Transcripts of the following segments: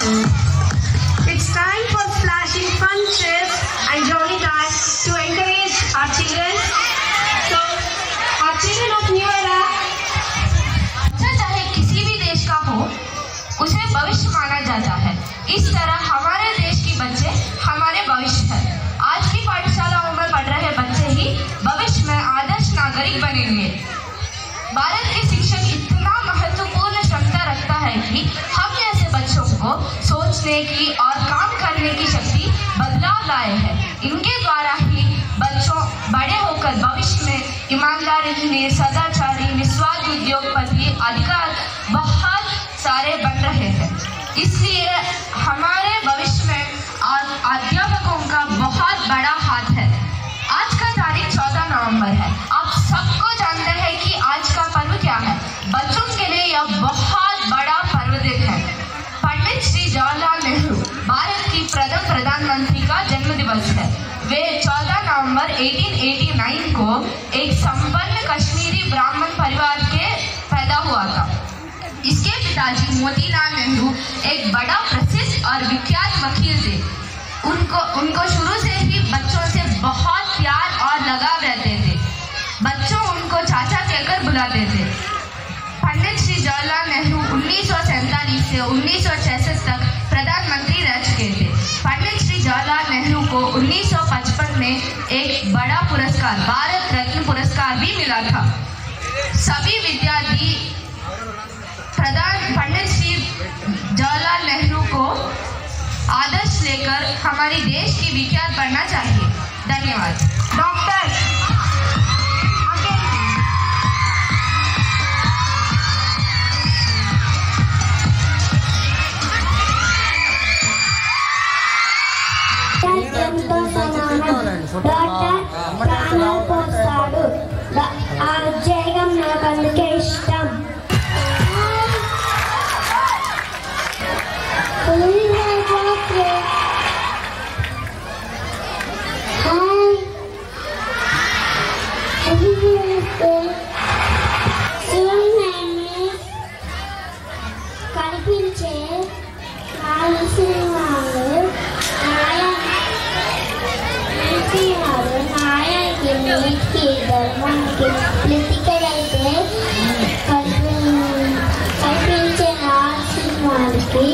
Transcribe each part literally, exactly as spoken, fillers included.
It's time for splashing fun trips and journey time to encourage our children. So, our children of new era. बच्चा चाहे किसी भी देश का हो, उसे भविष्य माना जाता है। इस तरह हमारे देश के बच्चे हमारे भविष्य हैं। आज की पाठशालाओं में पढ़ रहे बच्चे ही भविष्य में आदर्श नागरिक बनेंगे। भारत के शिक्षक इतना महत्वपूर्ण क्षमता रखता है कि हम जैसे बच्चों को सोचने की और काम करने की शक्ति बदलाव लाए हैं। इनके द्वारा ही बच्चों बड़े होकर भविष्य में ईमानदार इंजीनियर, सदाचारी, निस्वार्थ उद्योगपति, अधिकार बहुत सारे बन रहे हैं। इसलिए हमारे भविष्य में अध्यापकों का बहुत बड़ा हाथ है। आज का तारीख चौदह नवंबर है। आप सबको जानते हैं कि आज का पर्व क्या है। बच्चों के लिए यह बहुत बड़ा पर्व दिन है। पंडित श्री जवाहरलाल नेहरू भारत की प्रथम प्रधानमंत्री का जन्म दिवस है। वे चौदह नवंबर अठारह सौ नवासी को एक संपन्न कश्मीरी ब्राह्मण परिवार के पैदा हुआ था। इसके पिताजी मोतीलाल नेहरू एक बड़ा प्रसिद्ध और विख्यात वकील थे। उनको उनको शुरू से ही बच्चों से बहुत प्यार और लगाव रहते थे। बच्चों उनको चाचा कहकर बुलाते थे। पंडित श्री जवाहरलाल नेहरू उन्नीस सौ सैंतालीस से उन्नीस सौ छियासठ तक प्रधानमंत्री रह चुके थे। पंडित श्री जवाहरलाल नेहरू को उन्नीस सौ पचपन में एक बड़ा पुरस्कार, भारत रत्न पुरस्कार भी मिला था। सभी विद्यार्थी प्रधान पंडित श्री जवाहरलाल नेहरू को आदर्श लेकर हमारे देश की विख्यात बनना चाहिए। धन्यवाद। डॉक्टर ప్రాణాలు పోస్తాడు. ఆ ఉద్యోగం నాకు అందుకే ఇష్టం. కనిపించే నాయకి నీటికి ధర్మానికి ప్రతికడైతే కనిపించే నాశనానికి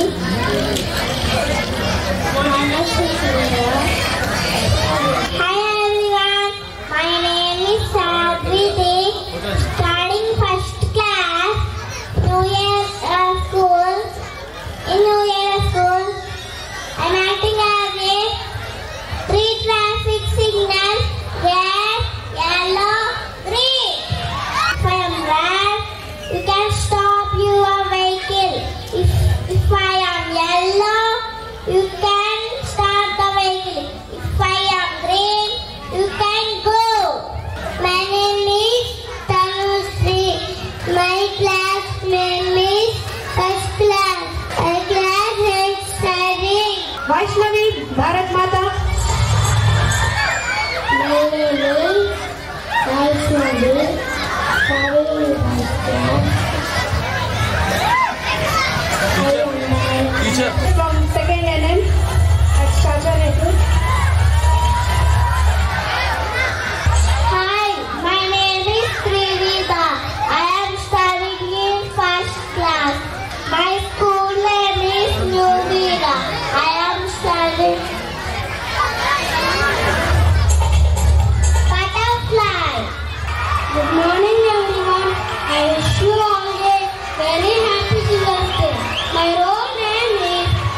Hi everyone, my name is Sadhviti, studying first class, New Year uh, school, in New Year school. I'm acting as a three traffic signals, red, yellow, green. If I am red, you can stop your vehicle. If, if I am yellow, you can start the vehicle. If I am green, you can go. My name is Tanushree. My class name is first class. My class is studying. Vaishnavi, Bharat Mata. My name is Vaishnavi. Studying first class. I am Teacher. From second N M at Shaja Network. Hi, my name is Trivida. I am studying in first class. My school name is New Vida. I am studying butterfly. Good morning everyone. I wish you all a very happy Children's Day. My role name is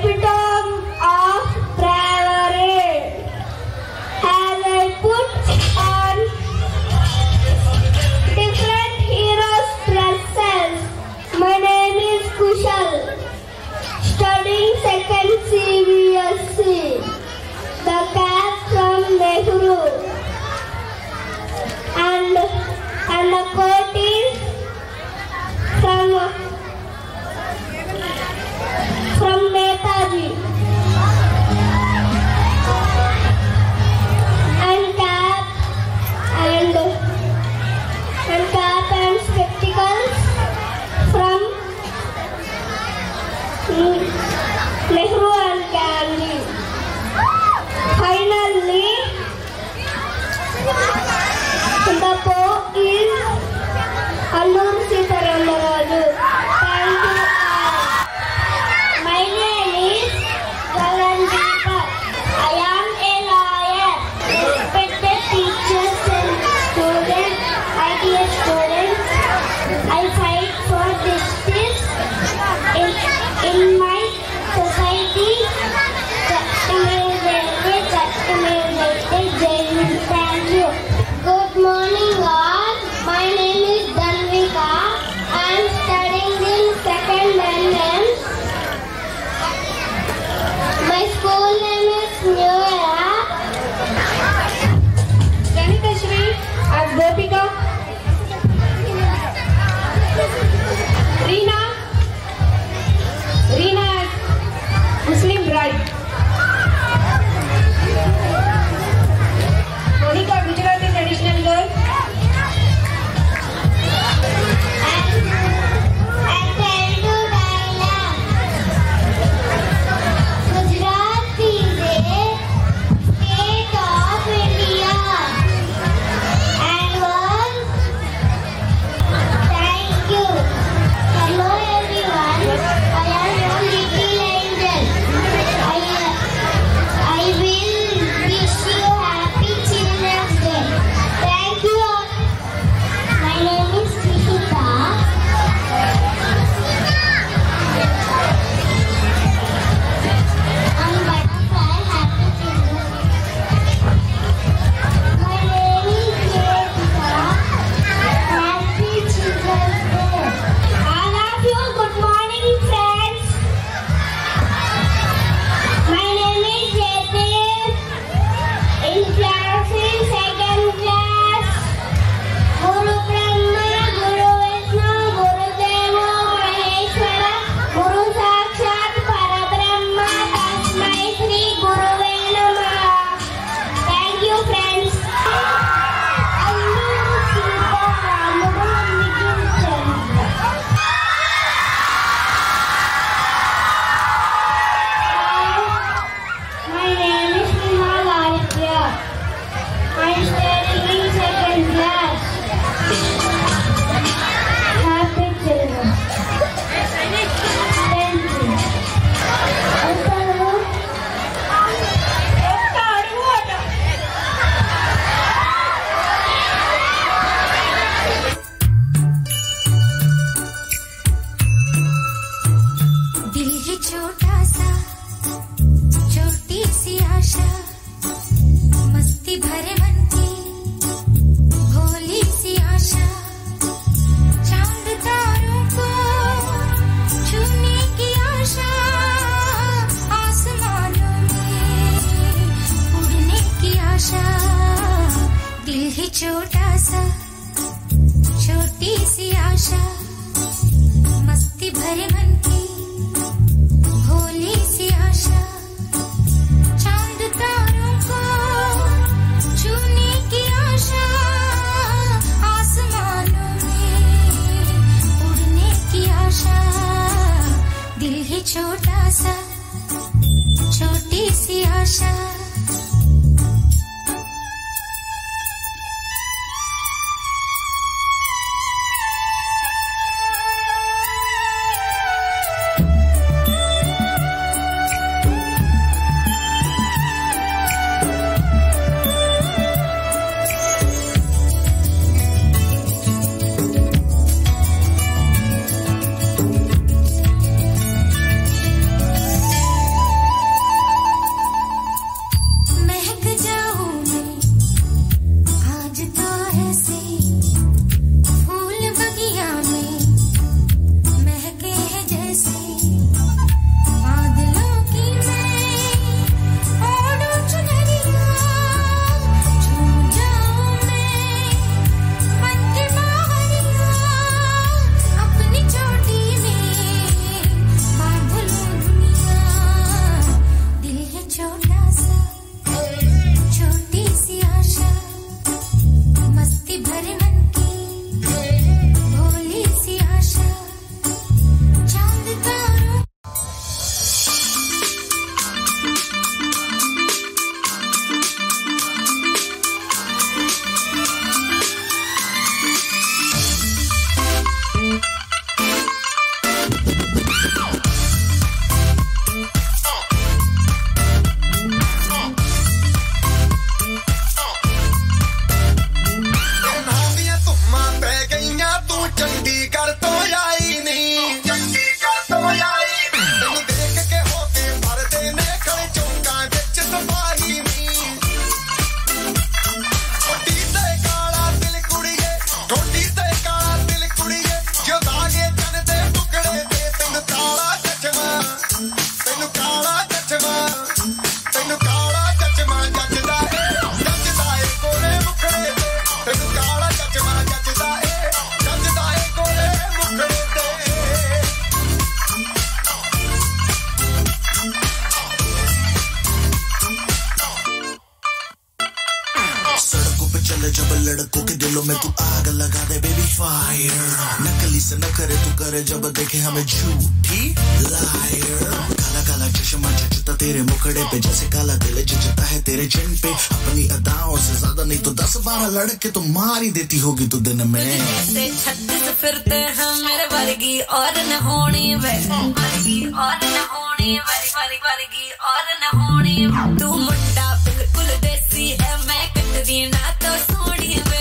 epitome of bravery. As I put on different heroes' dresses, my name is Kushal, studying second C B S E. The cap from Nehru, and and the coat is from from Netaji, and cap and and cap and spectacles from Nehru and Gandhi. Finally, the poet is Alluri Sita Ramaraju. Thank you all. My name is Galandeepa. I am a lawyer. Respected teachers and students, I dear students, I fight for justice in, in my society. Thank you. Good morning all. My name is Dhanvika. I am studying in second N M. My school name is New Era. Janitashri as Gopika. Reena. Reena as Muslim bride. Monica, Gujarati traditional girl. छोटा सा छोटी सी आशा मस्ती भरे मन की भोली सी आशा चांद तारों को छूने की आशा आसमानों में उड़ने की आशा दिल ही छोटा सा छोटी सी आशा दिलों में तू आग लगा दे बेबी फायर नकली से न करे तू करे जब देखे हमें झूठी लायर काला काला चश्मा जचता तेरे मुखड़े पे जैसे काला दिल जचता है तेरे चिन पे अपनी अदाओं से ज्यादा नहीं तो दस बारह लड़के तो मार ही देती होगी तू दिन में से छत्तीस फिरते हैं मेरे वर्गी और न होनी वे वर्गी और न होनी वर्गी वर्गी वर्गी और न होनी तू मुंडा बिल्कुल देसी है मैं कटदी ना तो सोनी वे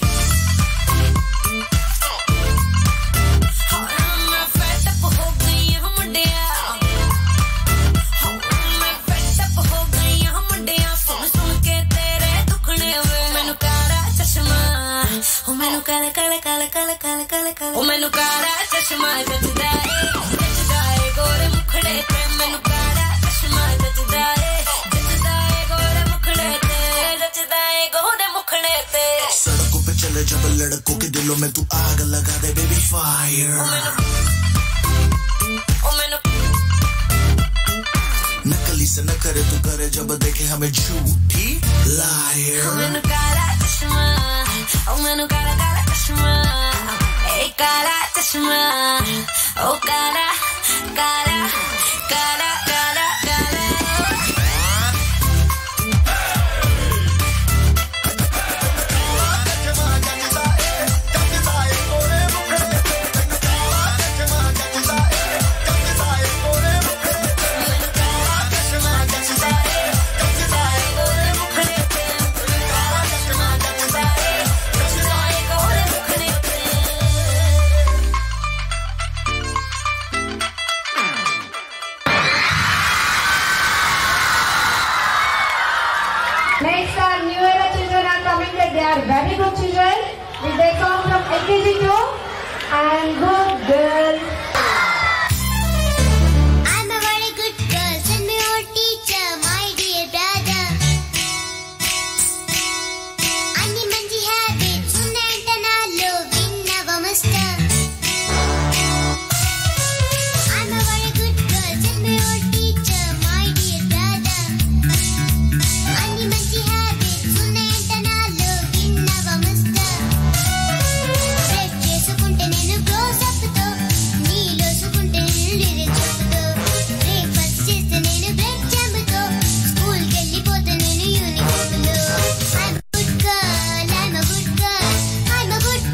मैं फेड अप हो गई हूं मुंडिया मैं फेड अप हो गई हूं मुंडिया सुन सुन के तेरे दुखने वे मैनू काला चश्मा ओ मैनू काला काला काला काला काला काला काला ओ मैनू काला चश्मा जचदा है जचदा है गोरे मुखड़े पे मैनू काला चश्मा जचदा है जचदा है गोरे मुखड़े पे जचदा है गोरे मुखड़े पे सड़कों पे चले जब लड़कों के दिलों में तू आग लगा दे बेबी फायर ओ मैनू नकली से न करे तू करे जब देखे हमें झूठी लायर ओ मैनू काला चश्मा ओ मैनू काला काला चश्मा ए काला चश्मा ओ काला काला काला काला काला Next, our new era children are coming. That they are very good children. With their song from L K G two and Good Girl. I'm a very good girl. Send me your teacher, my dear brother. Anni manji habits, unna antanallo, vinnava master. I'm a very good girl. Send me your teacher, my dear brother. Anni manji habits, unna antanallo, vinnava master. Break చేసుకుంటే నేను close up తో నీలో సుకుంటే నేను lyrics చెప్తూ breakfast చేస్తే నేను break జంబుతో school కి వెళ్ళిపోతే నేను యూనిఫామ్ లో I'm a good girl I'm a good girl I'm a good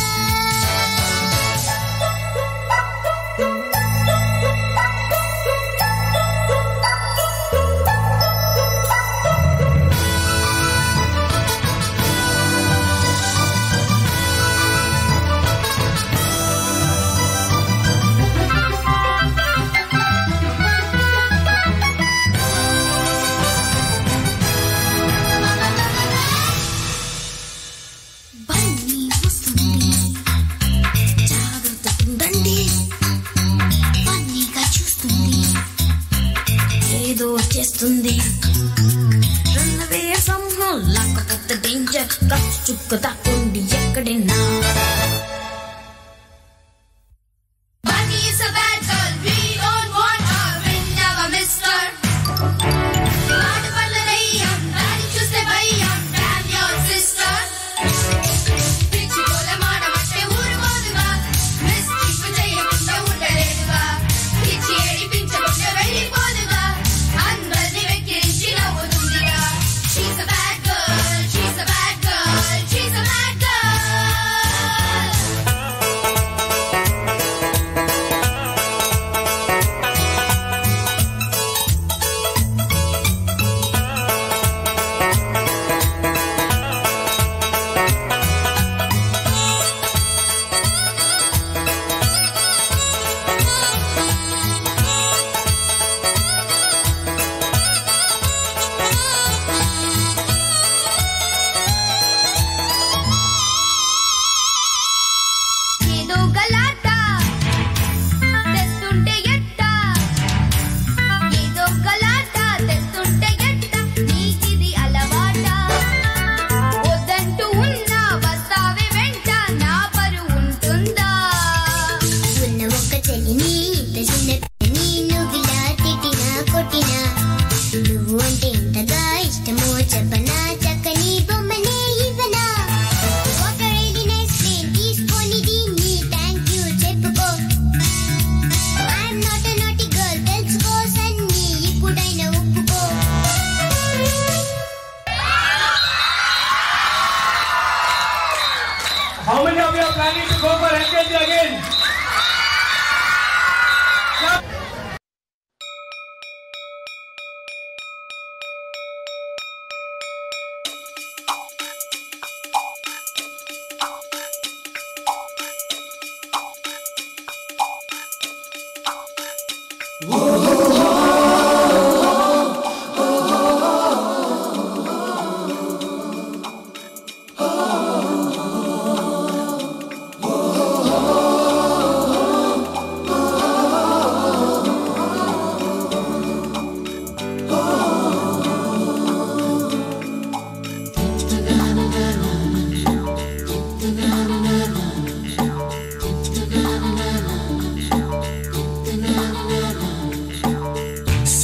Bunny వస్తుంది జాగ్రత్త ఉండండి ఫన్నీగా చూస్తుంది ఏదో చేస్తుంది రన్నవే సంహం లాక్క కత్త డేంజర్ కచ్చు చుక్క తక్కుండి ఎక్కడైనా Bunny is a bad girl. We don't want her. Vinnava mister. Aadu palla dayyam. Daddy chuste bayyam. Damn your sister. Pichi pole maadamatte ఊరుకోదుగా. Mischief చెయ్యకుండా ఉండలేదుగా. పిచ్చి ఏడిపించకుండా వెళ్ళిపోదుగా. అందరిని వెక్కిరించి నవ్వుతుందిగా. She's a bad girl. She's a bad girl. She's a bad girl.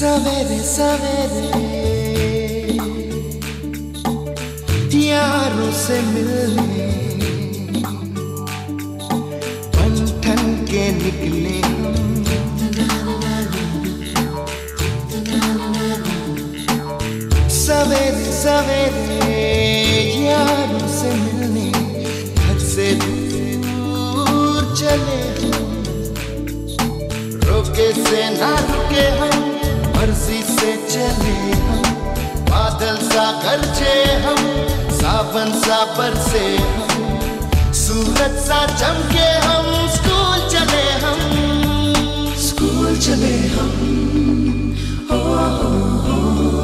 सवेरे सवेरे यारों से मिलने बन ठन के निकले सवेरे सवेरे यारों से मिलने घर से दूर चले रोके से ना रुके हम मर्जी से चले हम बादल सा गरजे हम सावन सा बरसे हम सूरज सा चमके हम स्कूल चले हम स्कूल चले हम हो, हो, हो,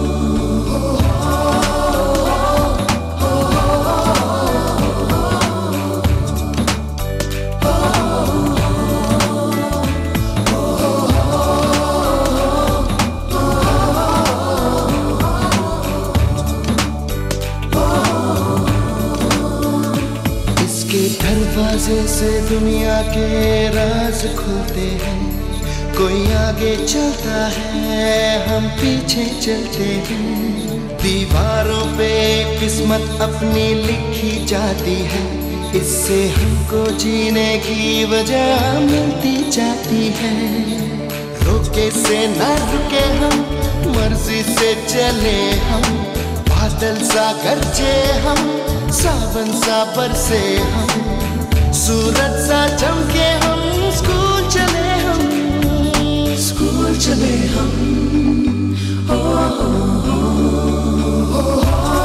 दरवाजे से दुनिया के राज खुलते हैं कोई आगे चलता है हम पीछे चलते हैं दीवारों पे किस्मत अपनी लिखी जाती है इससे हमको जीने की वजह मिलती जाती है रोके से ना रुके हम मर्जी से चले हम बादल सा गरजे हम सावन सा बरसे हम सूरज सा चमके हम स्कूल चले हम स्कूल चले हम हो, हो, हो, हो,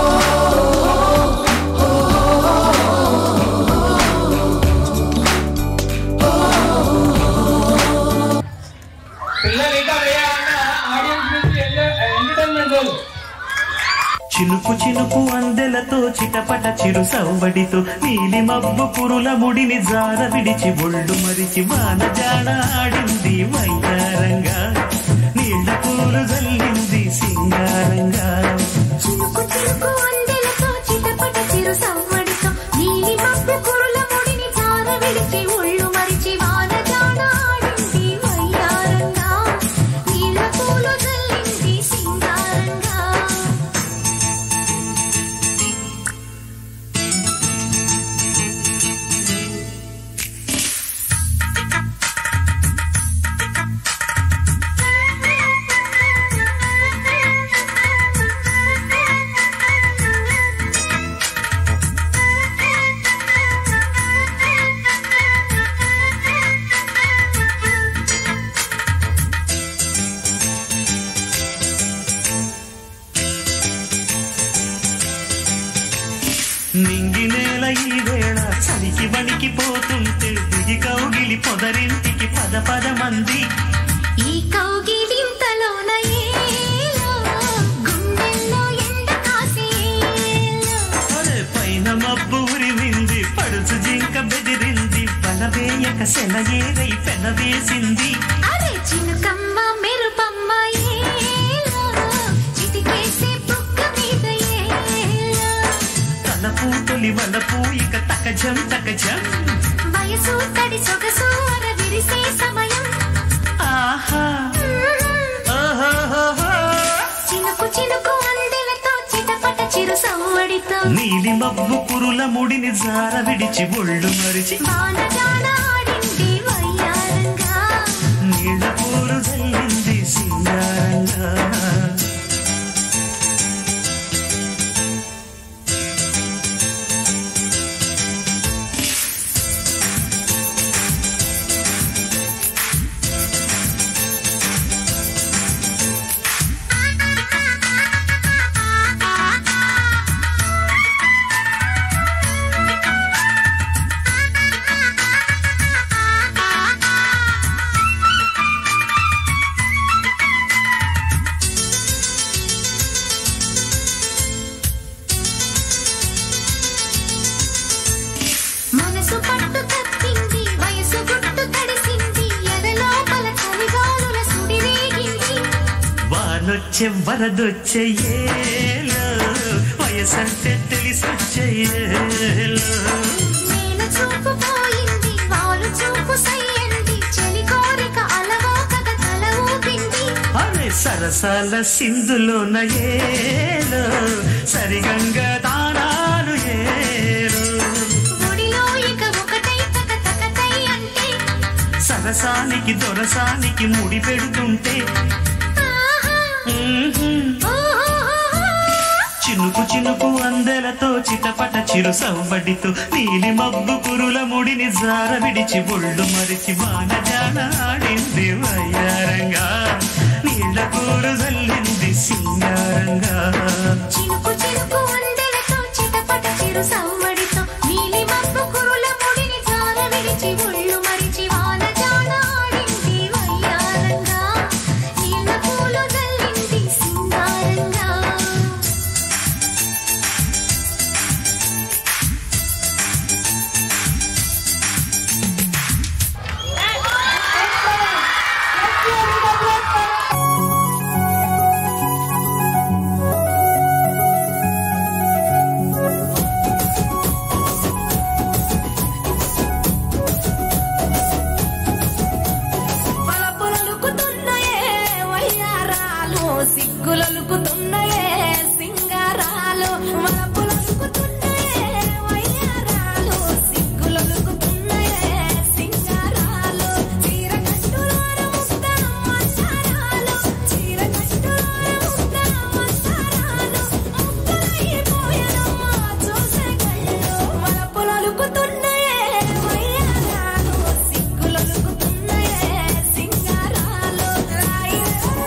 చినుకు చినుకు అందెలతో చిటపట చిరు సవ్వడితో నీలి మబ్బు పురుల ముడిని జార విడిచి ఒళ్ళు మరిచి వాన జాడ ఆడింది వైతారంగా నీళ్ల పూలు జల్లింది సింగారంగా చినుకు చినుకు అందెలతో చిటపట చిరు సవ్వడితో నీలి మబ్బు పురుల ముడిని జార విడిచి ఒళ్ళు మరిచి వాన జాడ ఆడింది వైతారంగా నీళ్ల పూలు జల్లింది సింగారంగా నింగి నేల ఈ వేళ చలికి వణికి పోతుంటే దిగి కౌగిలి పొదరింటికి పద పద మంది ఈ కౌగిలింతలోన ఏలో గుండెల్లో ఎండ కాసేలో అరే పైన మబ్బు ఉరిమింది పడుచు జింక బెదిరింది పలవేయక సెలయేరై పెనవేసింది అరే చినుకమ్మ మెరుపమ్మ ఏలో చిటికేసే బుక్క మీద ఏలో తలపు తొలి వలపు ఇక తకజం తకజం వయసు తడి సొగసు అర విరిసే సమయం ఆహా ఓహోహోహో. చినుకు చినుకు అందెలతో చిటపట చిరు సవ్వడితో నీలి మబ్బు పురుల ముడిని జార విడిచి ఒళ్ళు మరిచి వాన జాడ ఆడింది వయ్యారంగా నీళ్ల పూలు జల్లింది సింగారంగా మనసు పట్టు తప్పింది వయసు గుట్టు తడిసింది ఎదలోపల చలిగాలుల సుడి రేగింది వానొచ్చే వరదొచ్చే ఏలో వయసంటే తెలిసొచ్చే ఏలో నేను చూపు పోయింది వాలు చూపు సయ్యంది చలి కోరిక అలవోకగా తల ఊపింది అరే సరసాల సింధులోన ఏలో సరిగంగ దానాలు ఏలో ఒడిలో ఇక ఒకటై తక తకతై అంటే సరసానికి దొరసానికి ముడి పెడుతుంటే చినుకు చినుకు అందెలతో చిటపట చిరు సవ్వడితో నీలి మబ్బు కురుల ముడిని జార విడిచి ఒళ్ళు మరిచి వానజాన ఆడింది వయ్యారంగా నీళ్ళ కూరు జల్లింది సింగారంగా చినుకు చినుకు అందెలతో చిటపట చిరు సవ్వడితో నీలి మబ్బు కురుల ముడిని జార విడిచి ఒళ్ళు మరిచి వానజాన ఆడింది వయ్యారంగా నీళ్ళ కూరు జల్లింది సింగారంగా సిగ్గులొలుకుతున్నాయే సింగారాలు వలపులొలుకుతున్నాయే వయ్యారాలు సిగ్గులొలుకుతున్నాయే సింగారాలు చీర కట్టులోన ముద్దన మసారాలు చీర కట్టులోన ముద్దన మసారాలు ముద్దలైపోయానమ్మా చూసే కళ్ళు వలపులొలుకుతున్నాయే వయ్యారాలు సిగ్గులొలుకుతున్నాయే సింగారాలు రాయి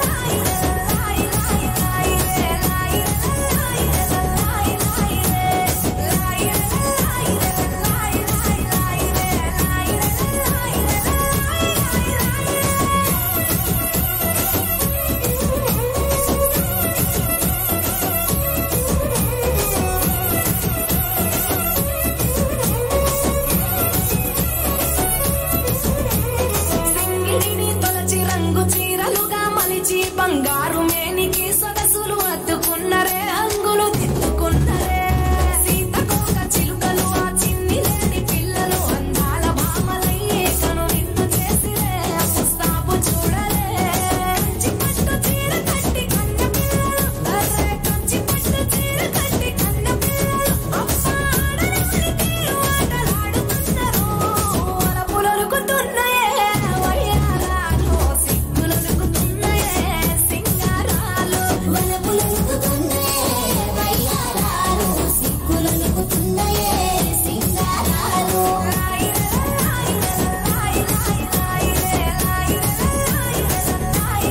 సింగిడిని తొలచి రంగు చీరలుగా మలిచి బంగారు మేనికి సొగసులు అద్దుకున్నరే అంగులు దిద్దుకున్నరే సీతకోక చిలుకలు ఆ చిన్ని లేని పిల్లలు అందాల భామలయ్యే కను నిన్ను చేసిరే పుస్తాపు చూడలే కంచి పట్టు చీర కట్టి కన్న పిల్లలు అరే కంచి పట్టు చీర కట్టి కన్న పిల్లలు అమ్మ ఆడని తీరు ఆటలాడుతున్నారు వలపులొలుకుతున్నాయే వయ్యారాలు సిగ్గులొలుకుతున్నాయే సింగారాలు వలపులొలుకుతున్నాయే వయ్యారాలు సిగ్గులొలుకుతున్నాయే సింగారాలు రాయి రాయి రాయి రాయి రాయి రాయి రాయి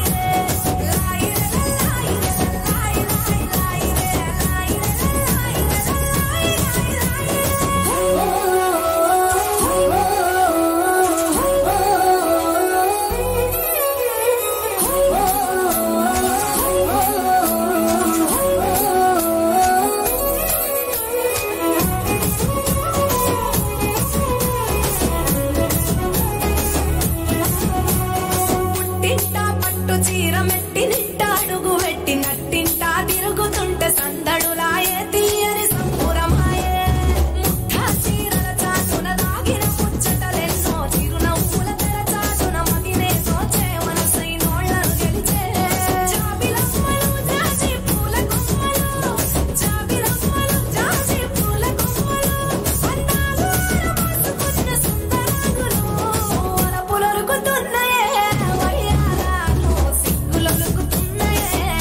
పుట్టింటా పట్టు చీర మెట్టి నిట్ట అడుగు పెట్టి నట్టింటా తిరుగుతుంటే సందడులాయే తీయని సంపురమాయే ముఠా చీరల చాటున దాగిన ముచ్చటలెన్నో చిరునవ్వుల తెర చాటున మదినే తోచే మనసైనోళ్ళను గెలిచే జాబిలమ్మలు జాజి పూల గుమ్మలు జాబిలమ్మలు జాజి పూల గుమ్మలు అందాలు ఆరబోసుకున్న సుందరాంగులు వలపులొలుకుతున్నాయే వయ్యారాలు సిగ్గులొలుకుతున్నాయే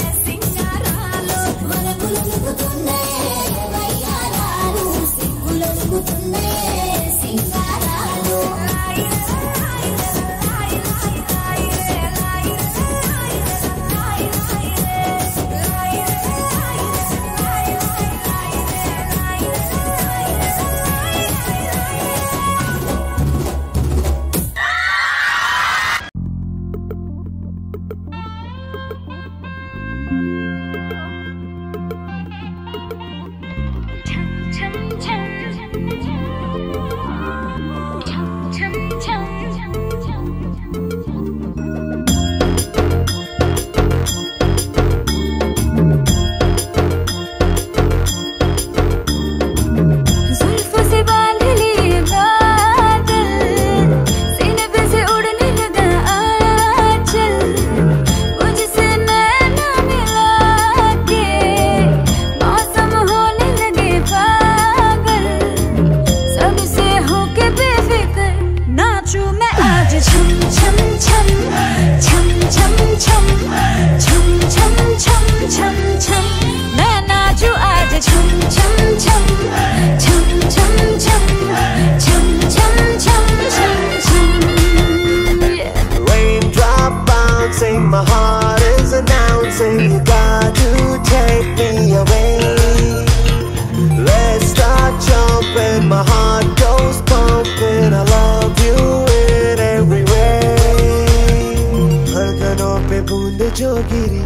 बूंद जो गिरी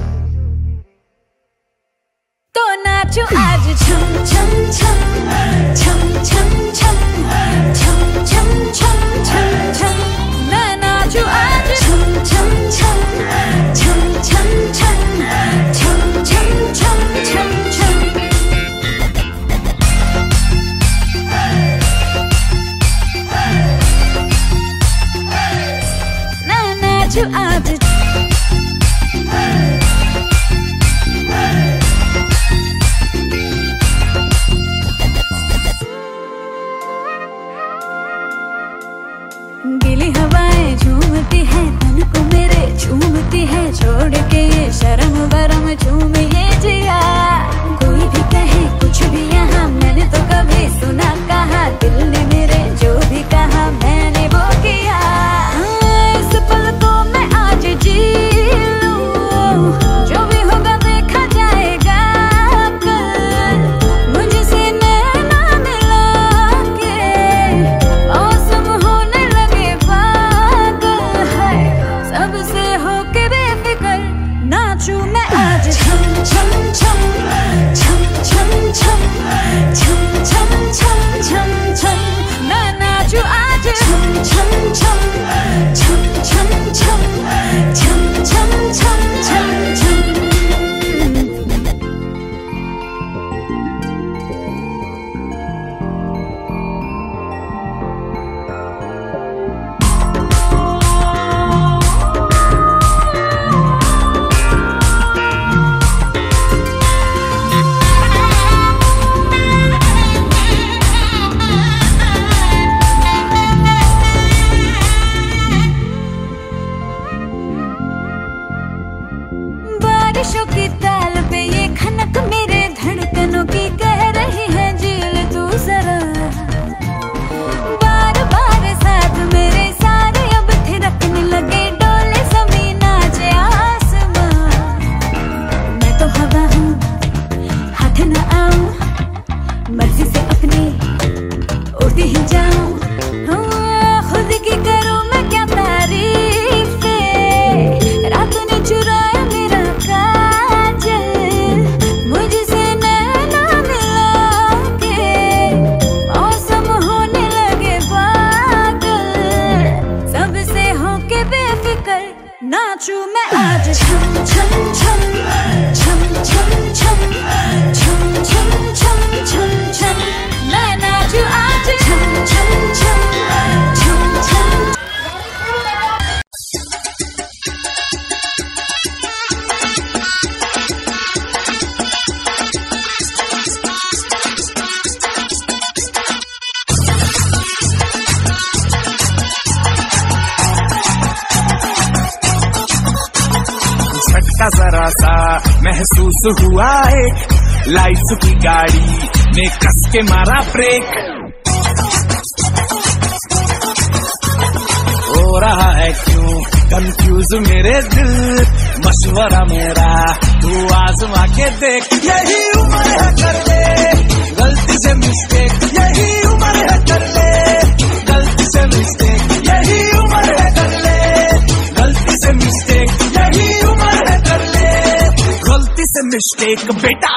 तो नाचो आज छम छम छम छम छम छम छम छम छम छम छम मैं नाचो आज छम छम छम छम छम छम छम छम छम छम छम मैं नाचो आज गीली हवाएं झूमती है तन को मेरे झूमती है छोड़ के ये शर्म वरम झूम ये जिया कोई भी कहे कुछ भी यहाँ मैंने तो कभी सुना कहा दिल ने मेरे जो भी कहा मैंने वो किया इस पल को मैं आज जी लूं जो भी होगा देखा जाएगा कल मुझसे नैना मिला के मौसम होने सबसे होके बेफिक्र नाचूं मैं आज छम छम छम छम छम छम छम छम छम छम छम मैं नाचूं आज छम छम छम छम छम छम छम छम छम छम छम बारिशों की ताल पे ये खनक मेरे धड़कनों की कह रही है झील तू जरा बार बार साथ मेरे सारे अब थिरकने लगे डोले ज़मीन नाचे आसमां मैं तो हवा हूँ हाथ न आऊं मर्जी से अपनी उड़ती ही जाऊं खुद की करूं मैं क्या तारीफ रात ने चुराया मेरा मुझसे नैना मिला के मौसम होने लगे पागल सबसे होके बेफिक्र नाचूं मैं आज छम छम छम छम छम छम छम छम छम छम छम मैं नाचूं आज छम छम छम छम छम झटका जरा सा महसूस हुआ एक लाइफ की गाड़ी ने कस के मारा ब्रेक हो रहा है क्यों कंफ्यूज मेरे दिल मशवरा मेरा तू आजमा के देख यही उम्र है कर ले गलती से मिस्टेक यही उम्र है कर ले गलती से मिस्टेक यही उम्र है कर ले गलती से मिस्टेक यही उम्र है कर ले गलती से मिस्टेक बेटा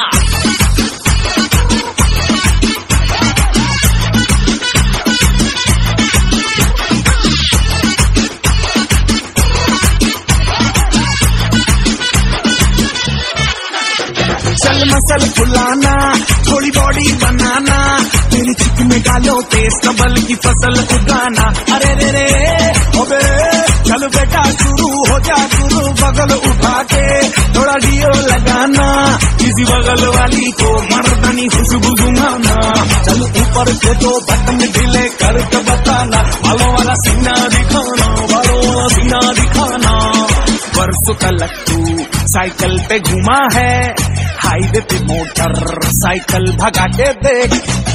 चल मसल फुलाना थोड़ी बॉडी बनाना तेरी चिकने गालों पे सबल की फसल उगाना अरे रे रे अबे चल बेटा शुरू हो जा शुरू बगल उठा के थोड़ा डियो लगाना किसी बगल वाली को मर्दानी खुशबू सुनाना चल ऊपर से दो बटन ढीले करके बताना बालों वाला सीना दिखाना बालों वाला सीना दिखाना परसों तलक तू साइकिल पे घुमा है हाईवे पे मोटर साइकिल भगा के देख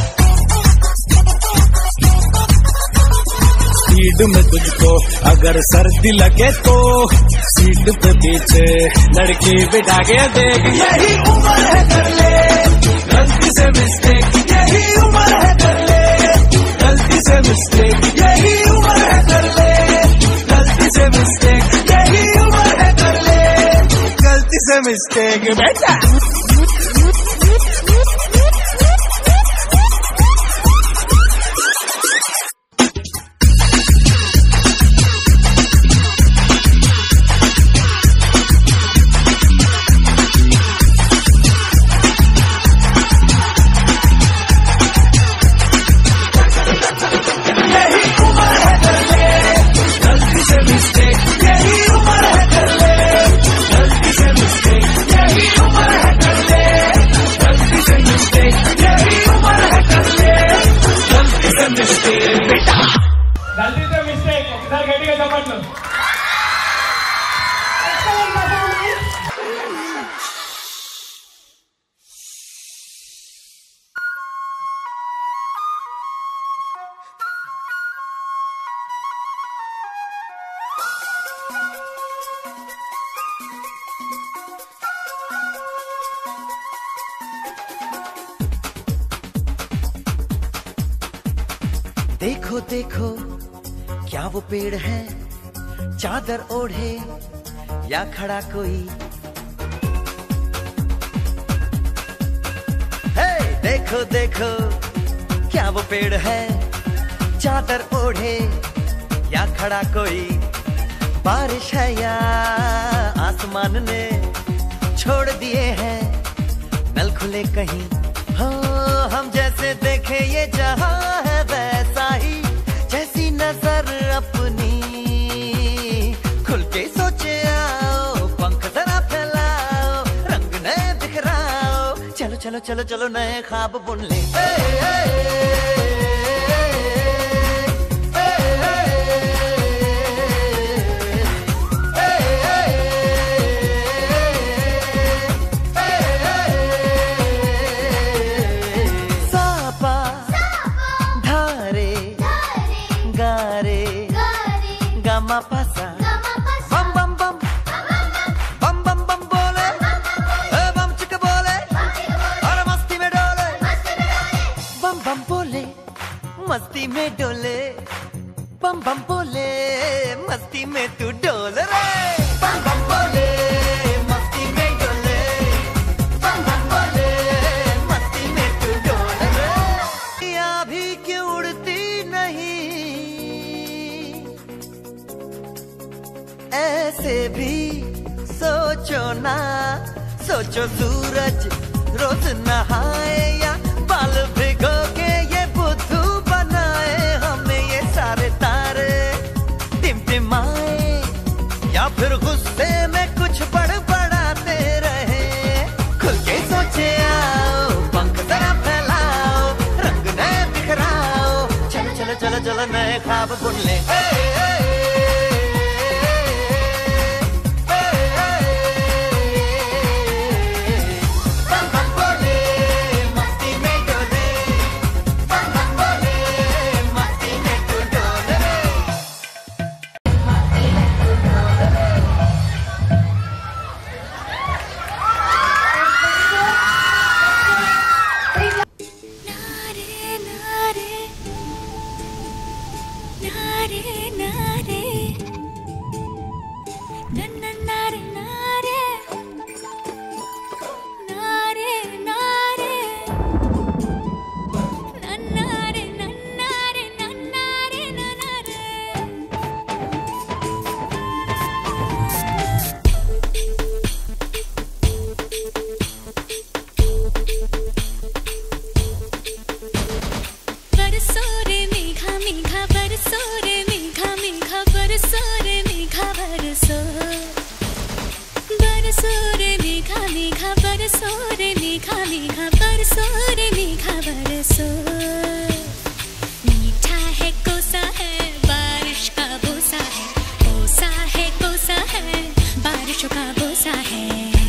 स्पीड में तुझको अगर सर्दी लगे तो सीट पे पीछे लड़के बिठा के देख यही उम्र है कर ले गलती से मिस्टेक यही उम्र है कर ले गलती से मिस्टेक यही उम्र है कर ले गलती से मिस्टेक यही उम्र है कर ले से मिस्टेक बेटा। देखो देखो क्या वो पेड़ है, चादर ओढ़े या खड़ा कोई। हे देखो देखो क्या वो पेड़ है, चादर ओढ़े या खड़ा कोई। बारिश है या आसमान ने छोड़ दिए हैं नल खुले कहीं। हो हम जैसे देखे ये जहां है वैसा ही, जैसी नजर अपनी खुल के सोचे आओ। पंख जरा फैलाओ, रंग नए बिखराओ, चलो चलो चलो चलो नए ख्वाब बुन ले। ए, ए, ए, बम बम बम बम बम बम बोले, बम चिक बोले, और मस्ती में डोले। बम बम बोले मस्ती में डोले, बम बम बोले मस्ती में तू डोल रे। बम बम बोले मस्ती में डोले, बम बम बोले मस्ती में तू डोल रे। या भी क्यों उड़ती नहीं, ऐसे भी सोचो ना। सोचो सूरज रोज नहाए या बाल भिगो के ये बुद्धू बनाए। हमें ये सारे तारे टिमटिमाए या फिर गुस्से में कुछ बड़बड़ाते रहे। खुल के सोचे आओ, पंख जरा फैलाओ, रंग नए बिखराओ, चलो चलो चलो चलो नए ख्वाब बुन ले। ए, ए, मीठा है कोसा है बारिश का बोसा है, कोसा है कोसा है बारिशों का बोसा है।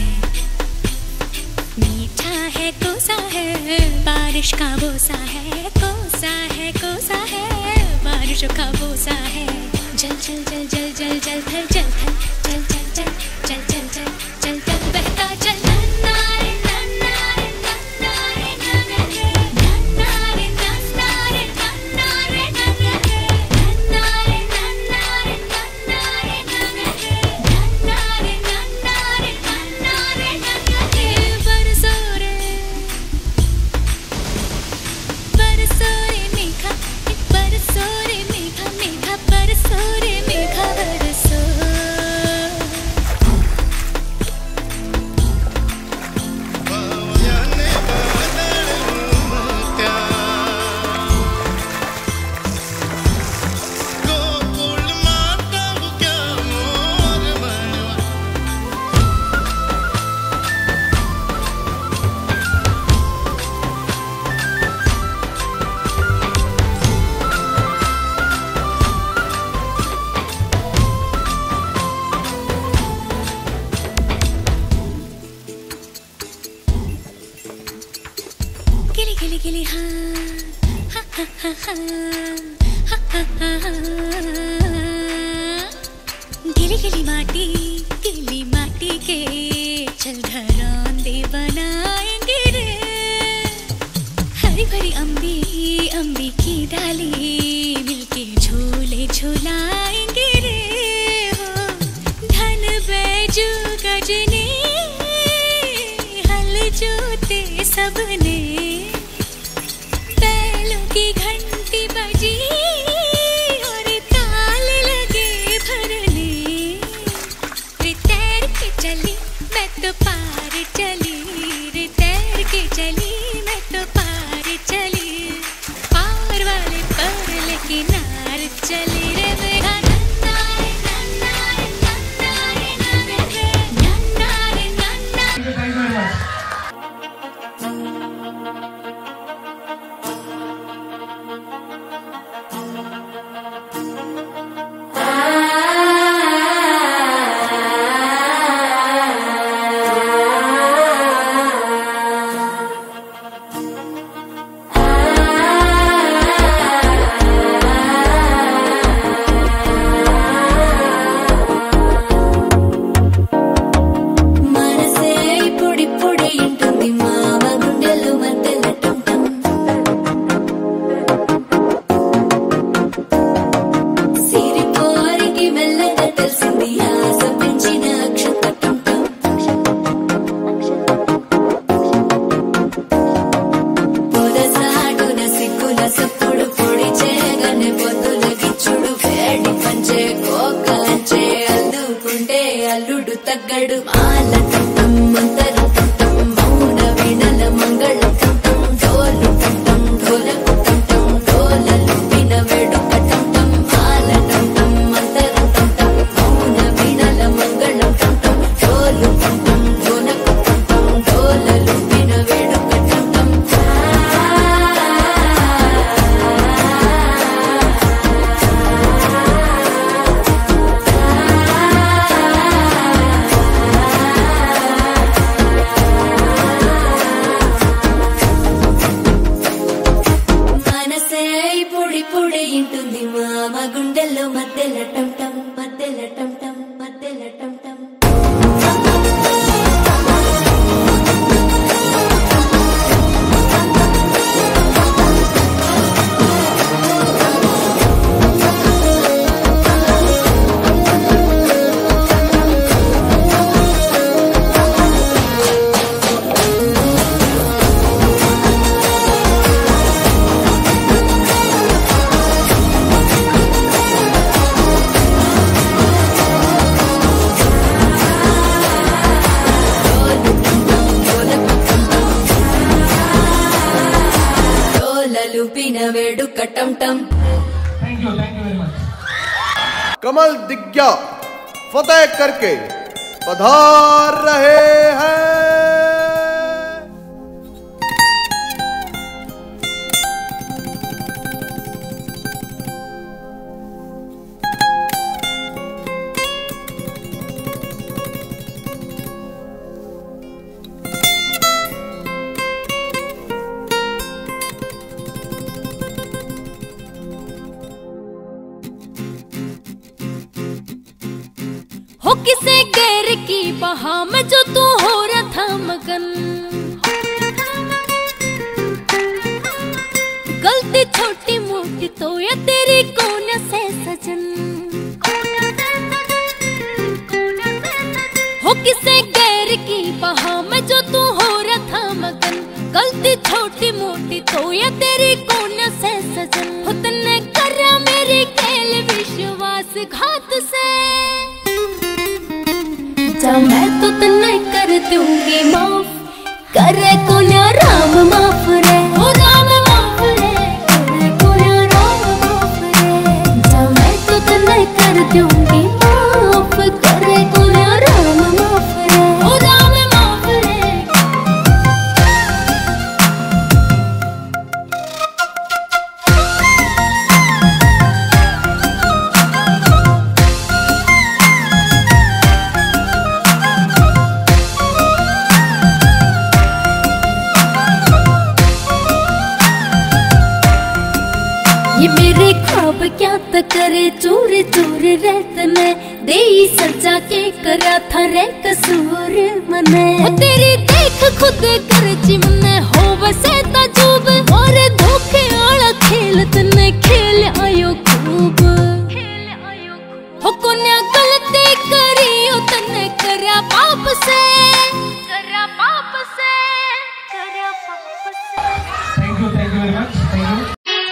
मीठा है कोसा है बारिश का बोसा है, कोसा है कोसा है बारिशों का बोसा है। जल जल जल जल जल जल थल जल थल जल जल जल जल जल जल जल जल बहता जल। गिली गिली हाँ हाँ हाँ हाँ हाँ हाँ हाँ गिली गिली माटी गिली माटी के चल घरौंदे बनाएंगे रे हरी भरी अम्बी अम्बी की डाली मिलके झूले झूलाएंगे रे हो धन बैजू गजने हल जोते सबने बैलों की घंटी बजी और ताल लगे भरने रे तैर के चली मैं तो पार चली रे तैर के चली मैं तो पार चली पार वाले पर लेके नार चली रे मेरा नन्ना रे नन्ना रे नन्ना रे नन्ना रे नन्ना रे नन्ना। అల్లుడు తగ్గడు మాల కట్టం మంతర కట్టం మౌన వీణల మంగళ కట్టం డోలు కట్టం ఢోలకు కట్టం డోలలు విన వేడు కట్టం మాల కట్టం మంతర కట్టం మౌన వీణల మంగళ కట్టం డోలు కట్టం ఢోలకు కట్టం డోలలు విన వేడు కట్టం మామ గుండెల్లో మధ్యల టం టం మధ్యల టం టం మధ్యల టం టం वेडु कटम टम। Thank you thank you very much. कमल दिग्गा फतेह करके पधार रहे हैं। हो किसे गैर की बहा में जो तू हो रहा था मगन, गलती छोटी मोटी तो या तेरी कौन से सजन। हो किसे गैर की बहा में जो तू हो रहा था मगन, गलती छोटी मोटी तो या तेरी कौन से सजन। हो तन्ने करा मेरी खेल विश्वास घात से, मैं तो तन्ने कर दूंगी माफ, करे को ना राम माफ रे, ओ राम माफ रे, करे को ना राम माफ रे। जब मैं तो तन्ने कर दूंगी माफ, करे को ना राम माफ रे, ओ राम माफ रे। त करे चूर चूर रहत में दे सजा के करा था रे कसूर मने तेरी देख खुद कर चिमने हो बसे तजूब और धोखे आला खेल तने खेल आयो खूब हो कोन्या गलती करियो तने करा पाप से करा पाप से करा पाप से। Thank you thank you very much thank you.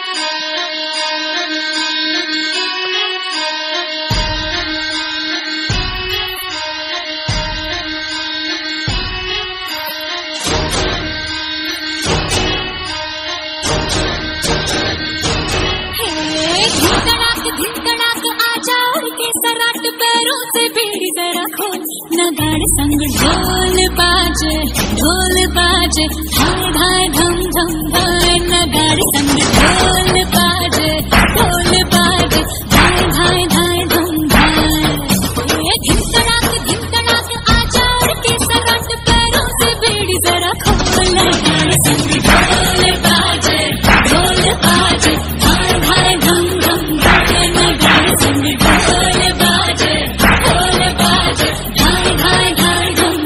नगाड़ संग ढोल बाजे ढोल बाजे धाय धाय धम धम धाय नगाड़ संग ढोल बाजे ढोल बाजे धाय धाय धाय धम धाय धिनकड़ाक धिनकड़ाक आजा उड़ के सरट पैरों से बेड़ी जरा खोल नगाड़ संग ढोल बाजे ढोल बाजे धाय धाय धम धम धाय नगाड़ संग ढोल बाजे ढोल बाजे धाय धाय धाय धम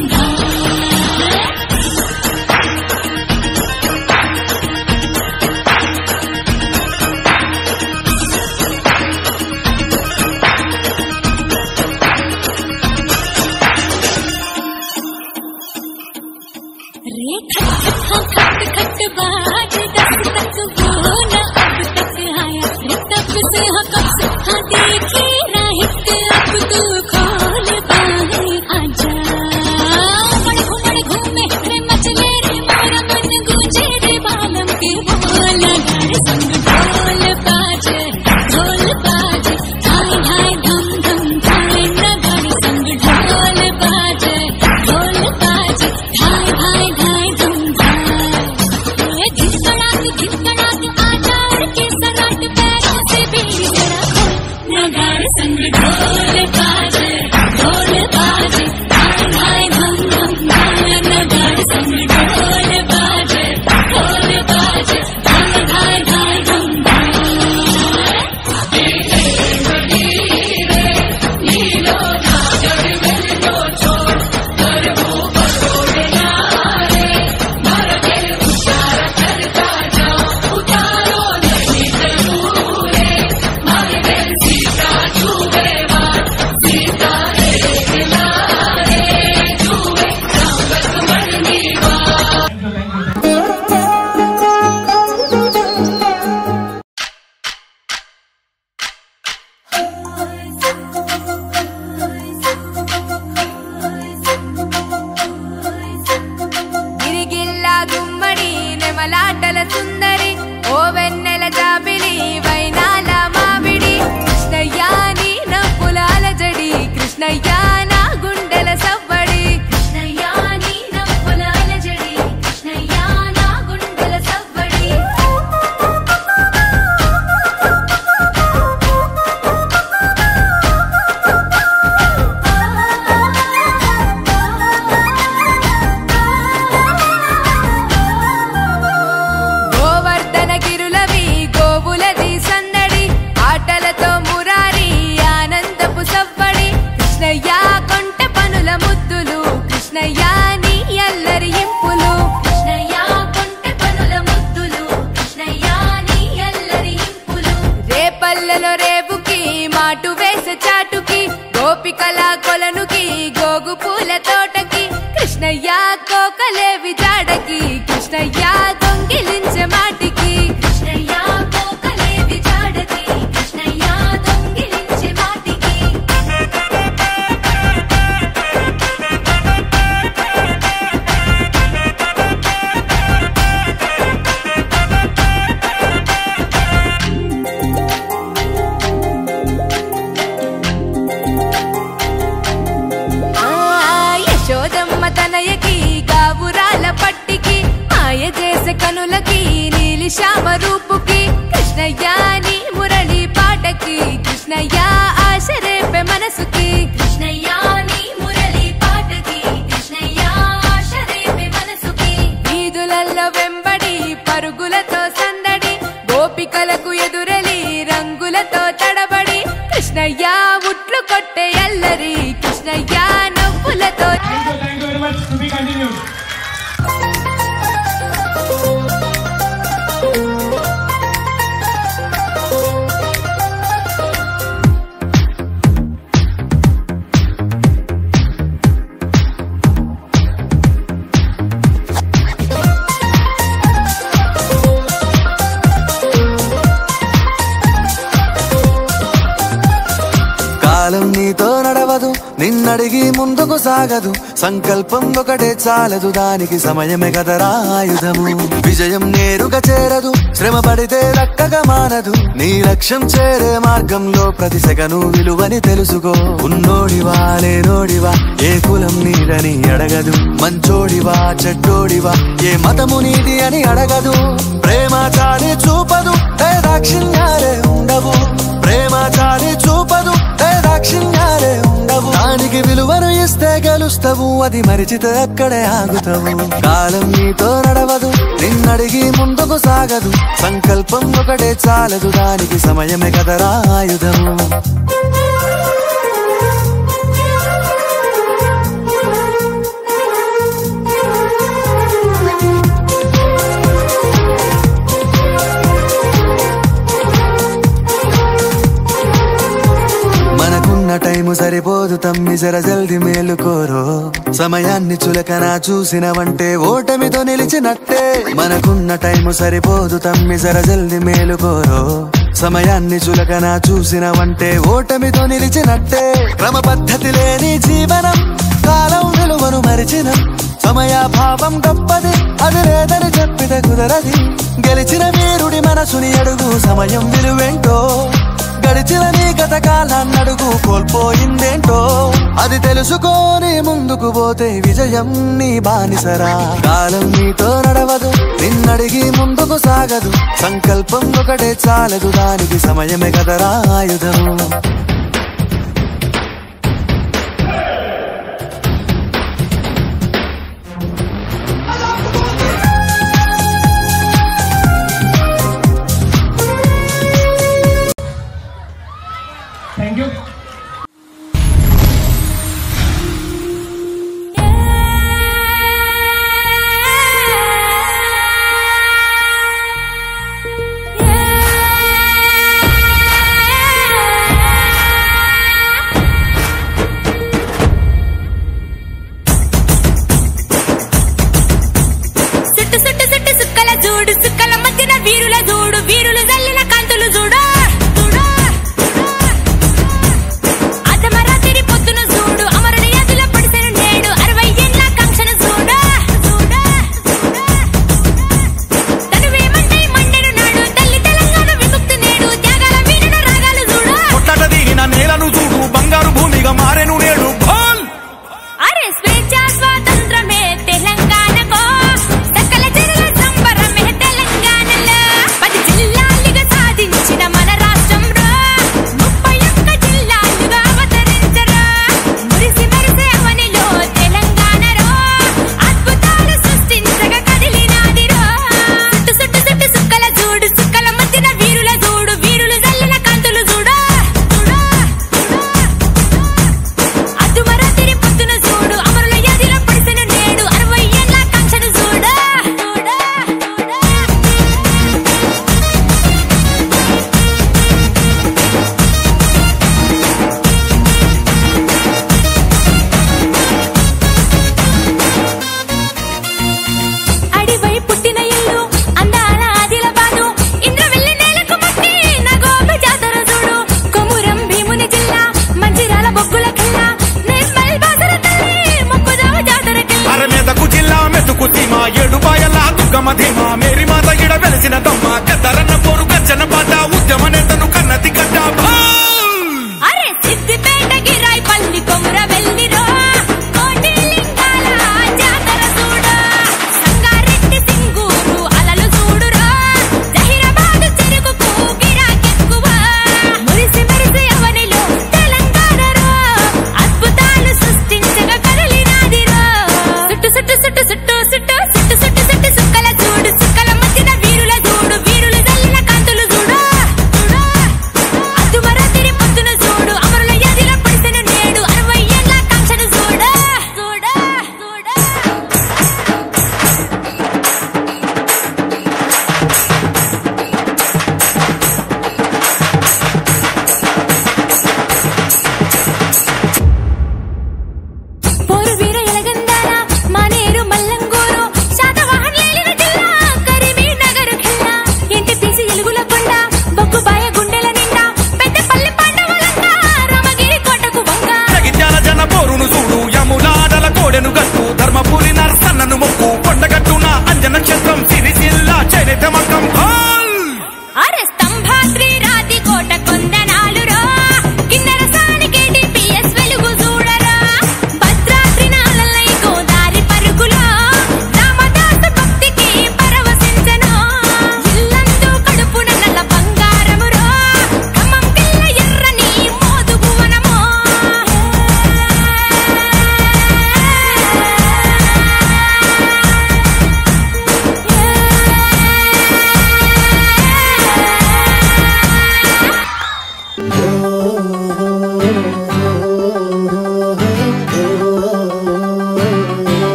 रे खट खट खट बाज दस तक वो न अब तक आया रे तब से हाँ कब से हाँ देखी राहित अब तू खोल बाहें आजा मड़ घूमड़ घूमे रे मचले रे मोरा मन गूंजे रे बालम के बोल नगाड़ संग ढोल बाजे ढोल बाजे धाय धाय धम धम धाय नगाड़ संग ढोल बाजे ढोल बाजे धाय धाय धाय धम धाय धिनकड़ाक धिनकड़ाक आजा उड़ के सरट पैरों से बेड़ी जरा खोल नगाड़ संग ढोल बाजे ढोल बाजे धाय धाय धम धम धाय नगाड़ संग ढोल बाजे ढोल बाजे धाय धाय धाय धम గిరిగిల్లా గుమ్మడి నెమలాటల సుందరి ఓ వెన్నెల జాబిలి వైనాల మామిడి కృష్ణయ్యా నీ నవ్వులాల జడి కృష్ణయ్యా నా గుండెల సవ్వడి కృష్ణయ్యా నీ నవ్వులాల జడి కృష్ణయ్యా నా గుండెల సవ్వడి గోవర్ధన గిరులవి గోవులది సందడి ఆటలతో మురారి ఆనందపు సవ్వడి కృష్ణయ్యా కొంట పనుల ముద్దులు కృష్ణయ్యా నీ అల్లరి ఇంపులు కృష్ణయ్యా కొంట పనుల ముద్దులు కృష్ణయ్యా నీ అల్లరి ఇంపులు రేపల్లెలో రేపుకి మాటు వేసే చాటుకి గోపికల కొలనుకి గోగు పూల తోటకి కృష్ణయ్యా కోకలేవి జాడకి కృష్ణయ్యా దొంగిలించే మాటికి కృష్ణయ్యా కోకలేవి జాడకి కృష్ణయ్యా దొంగిలించే మాటికి ఆ యశోదమ్మ తనయకి గావురాల పట్టికి మాయ చేసే కనులకి నీలి శ్యామ రూపుకి కృష్ణయ్యా నీ మురళి పాటకి కృష్ణయ్యా ఆశ రేపే మనసుకి కృష్ణయ్యా నీ మురళి పాటకి కృష్ణయ్యా ఆశ రేపే మనసుకి వీధులల్లో వెంబడి పరుగులతో సందడి గోపికలకు ఎదురలి రంగులతో తడబడి to be continued. కాలం నీతో నడవదు, నిన్నడిగి ముందుకు సాగదు, సంకల్పం ఒకటే చాలదు, దానికి సమయమే కదరా ఆయుధము. విజయం నేరుగా చేరదు, శ్రమ పడితే దక్కగా మానదు, నీ లక్ష్యం చేరే మార్గంలో ప్రతి సెకను విలువని తెలుసుకో. ఉన్నోడివా లేనోడివా ఏ కులం నీదని అడగదు, మంచోడివా చెడ్డోడివా ఏ మతము నీది అని అడగదు. ప్రేమ చాలి చూపదు, ఏ దాక్షిణ్యాలే ఉండవు, ప్రేమ చాలి చూపదు, ఏ దాక్షిణ్యాలే ఉండవు. దానికి విలువను ఇస్తే గెలుస్తావు, అది మరిచితే అక్కడే ఆగుతావు. కాలం నీతో నడవదు, నిన్నడిగి ముందుకు సాగదు, సంకల్పం ఒకటే చాలదు, దానికి సమయమే కదరా ఆయుధము. మనకున్న టైము సరిపోదు తమ్మి, జర జల్ది మేలుకోరో. సమయాన్ని చులకన చూసినవంటే ఓటమితో నిలిచినట్టే. మనకున్న టైము సరిపోదు తమ్మి, జర జల్ది మేలుకోరో. సమయాన్ని చులకన చూసినవంటే ఓటమితో నిలిచినట్టే. క్రమ పద్ధతి లేని జీవనం, కాలం విలువను మరిచిన సమయాభావం గొప్పది, అది లేదని చెప్పితే కుదరది. గెలిచిన వీరుడి మనసుని అడుగు, సమయం విలువేంటో. గడిచిన నీ గత కాలాన్నడుగు, కోల్పోయిందేంటో. అది తెలుసుకోని ముందుకు పోతే విజయం నీ బానిసరా. కాలం నీతో నడవదు, నిన్నడిగి ముందుకు సాగదు, సంకల్పం ఒకటే చాలదు, దానికి సమయమే కదరా ఆయుధము. Thank you. సుట్టు సుట్టు సుట్టు సుక్కల జూడు, సుక్కల మధ్యన వీరుల జూడు, వీరులు జల్లిన కాంతులు చూడు. నేలను చూడు, బంగారు భూమిగా మారెను నేడు. అరే స్వేచ్ఛ స్వాతంత్రమే తెలంగాణకో, సకల జనుల సంబరమే తెలంగాణలో. పది జిల్లాలుగా సాధించిన మన రాష్ట్రంలో ముప్పై ఒక్క జిల్లాలుగా అవతరించరా. మురిసి మెరిసే అవనిలో తెలంగాణలో అద్భుతాలు సృష్టించగా కదిలినాదిరో. సుట్టు సుట్టు సుట్టు సుక్కల చూడు, సుక్కల మధ్యన వీరుల చూడు, వీరులు జల్లిన కాంతులు చూడు. ఏడు పాయల దుర్గమ్మ ధీమ, మేరీ మాత ఇడ వెలిసిన దమ్మ, గద్దరన్న పోరు గర్జన పాట, ఉద్యమ నేతను కన్నతి గడ్డ. అరే సిద్దిపేట గిరాయి పల్లి కొముర వెల్లిరో, కోటి లింగాల జాతర చూడు, సంగారెడ్డి సింగూరు అలలు చూడురో, జహీరాబాద్ చెరుకుకు గిరాకెక్కువ. మురిసి మెరిసి అవనిలో తెలంగాణరో, అద్భుతాలు సృష్టించగా కదిలినాదిరో. సుట్టు సుట్టు సుట్టు సుట్టు సుట్టు సుట్టు సుట్టు సుట్టు సుక్కల చూడు, సుక్కల మధ్యన వీరుల చూడు,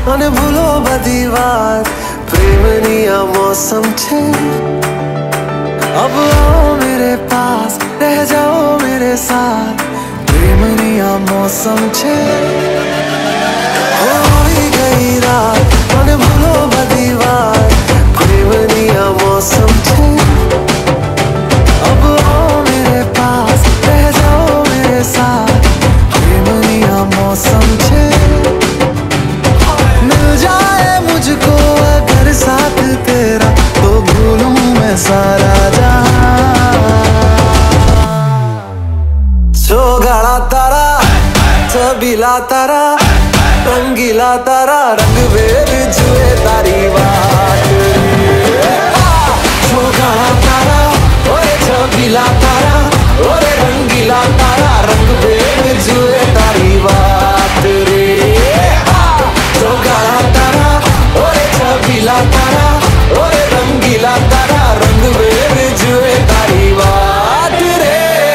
અને ભૂલો બધી વાત પ્રેમની આ મૌસમ છે अब आओ मेरे पास रह जाओ मेरे साथ प्रेमनी आ मौसम छे होई गई रात मन भूलो बधी बात प्रेमनी आ मौसम छे अब आओ मेरे पास रह जाओ मेरे साथ प्रेमनी आ मौसम छे मिल जाए मुझको अगर साथ तेरा तो भूलूं मैं सारा गाड़ा तारा छबीला तारा रंगीला तारा रंग बेर जुए तारी बात गाड़ा तारा ओए छबीला तारा ओरे रंगीला तारा रंग बेर जुए तारी बात रे गाड़ा तारा ओरे छबीला तारा ओरे रंगीला तारा रंग बेर जुए तारी बात रे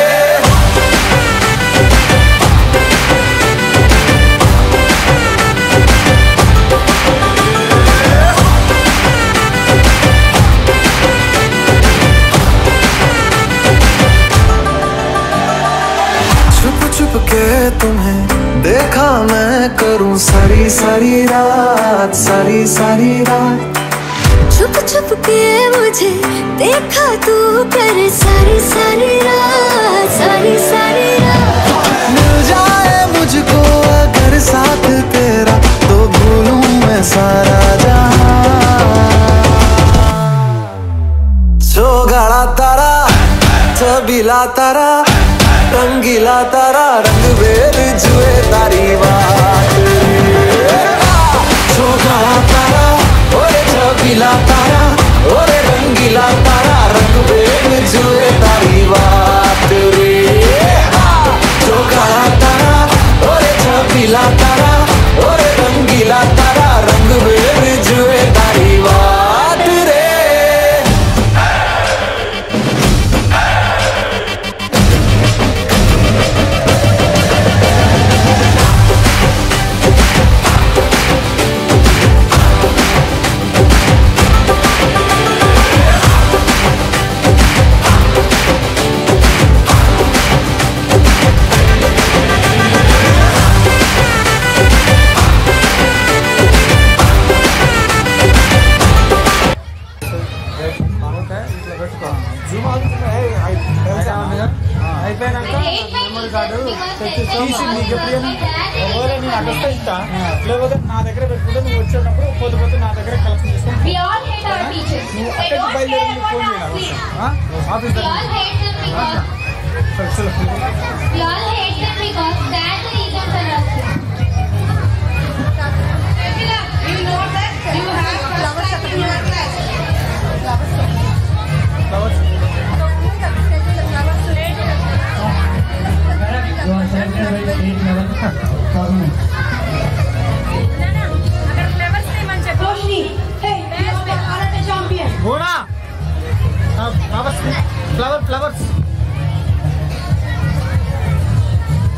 के तुम्हें देखा मैं करूं सारी सारी रात सारी सारी रात छुप छुप के मुझे देखा तू कर सारी सारी रात सारी सारी रात मिल जाए मुझको अगर साथ तेरा तो भूलूं मैं सारा जहां जो गाड़ा तारा छबीला तारा रंगीला तारा रंग बेर जुए तारी बात जो गाड़ा तारा ओरे छबीला तारा ओरे रंगीला तारा रंग बेर जुए तारी बात रे जो गाड़ा तारा ओरे छबीला तारा ओरे रंगीला तारा रंग बेर जुए तारी बात रे తీసి నీకు ఎప్పుడైనా ఒకవేళ నేను అడ్రస్ ఇస్తా లేకపోతే నా దగ్గర పెట్టుకుంటే నువ్వు వచ్చేటప్పుడు పోతే పోతే నా దగ్గర కలెక్షన్ చేసుకుంటా నువ్వు అక్కడికి బయలుదేరి నువ్వు ఫోన్ చేయాలి ఆఫీస్ फ्लावर फ्लावर्स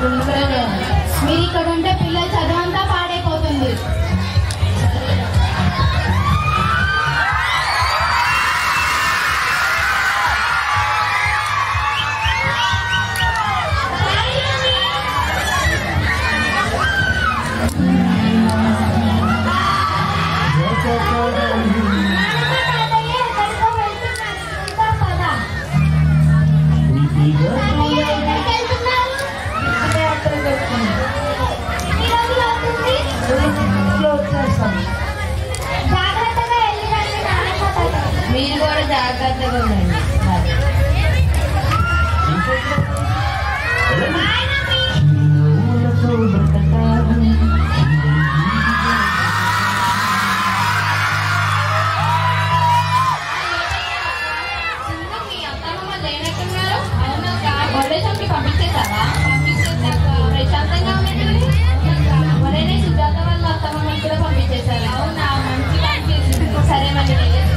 మీరు ఇక్కడ ఉంటే పిల్లల చదువంతా పాడైపోతుంది. మీరు కూడా జాగ్రత్తగా ఉండండి. మీ అత్తమ్మ లేనట్టున్నారు. అవునా? వడేశంకి పంపించేసావా? పంపించేసాక ప్రశాంతంగా ఉన్నట్టు వరేనే సుజాత వాళ్ళ అత్తమ్మ కూడా పంపించేశారు. అవునా? మంచి పంపించేసింది. సరే మరి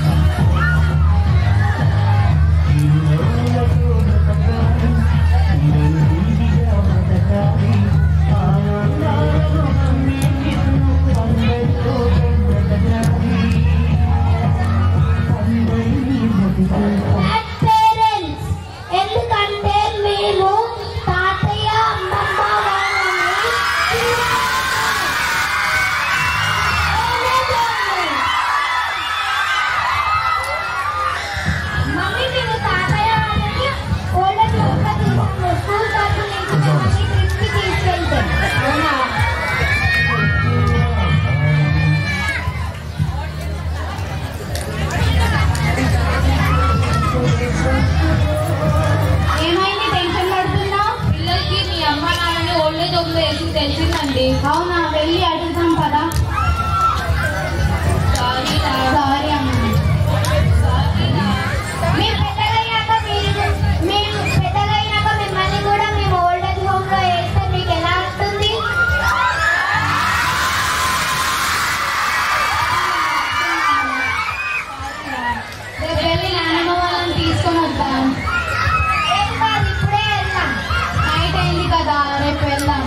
ఎందుకంటే మేము తాతయ్య అమ్మమ్మ మమ్మీ మేము తాతయ్య వాళ్ళకి ఓల్డేజ్ హోమ్లో స్కూల్ తరఫు నుంచి మమ్మీ ట్రిప్కి తీసుకెళ్తాం. అవునా? ఏమైంది టెన్షన్ పడుతున్నావు? పిల్లలకి మీ అమ్మ నాన్నని ఓల్డేజ్ హోమ్లో వేసి తెలిసిందండి. అవునా? వెళ్ళి అడుగుదాం కదా. సారీ సారీ అమ్మ. మేము పెద్దగయ్యాక మీరు మేము పెద్దగయ్యాక మిమ్మల్ని కూడా మేము ఓల్డేజ్ హోమ్లో వేస్తే మీకు ఎలా ఉంటుంది? రేపు వెళ్ళి నాన్నమ్మ వాళ్ళని తీసుకొని వద్దాం. ఏం కాదు, ఇప్పుడే వెళ్దాం. నైట్ అయింది కదా, రేపు వెళ్దాం.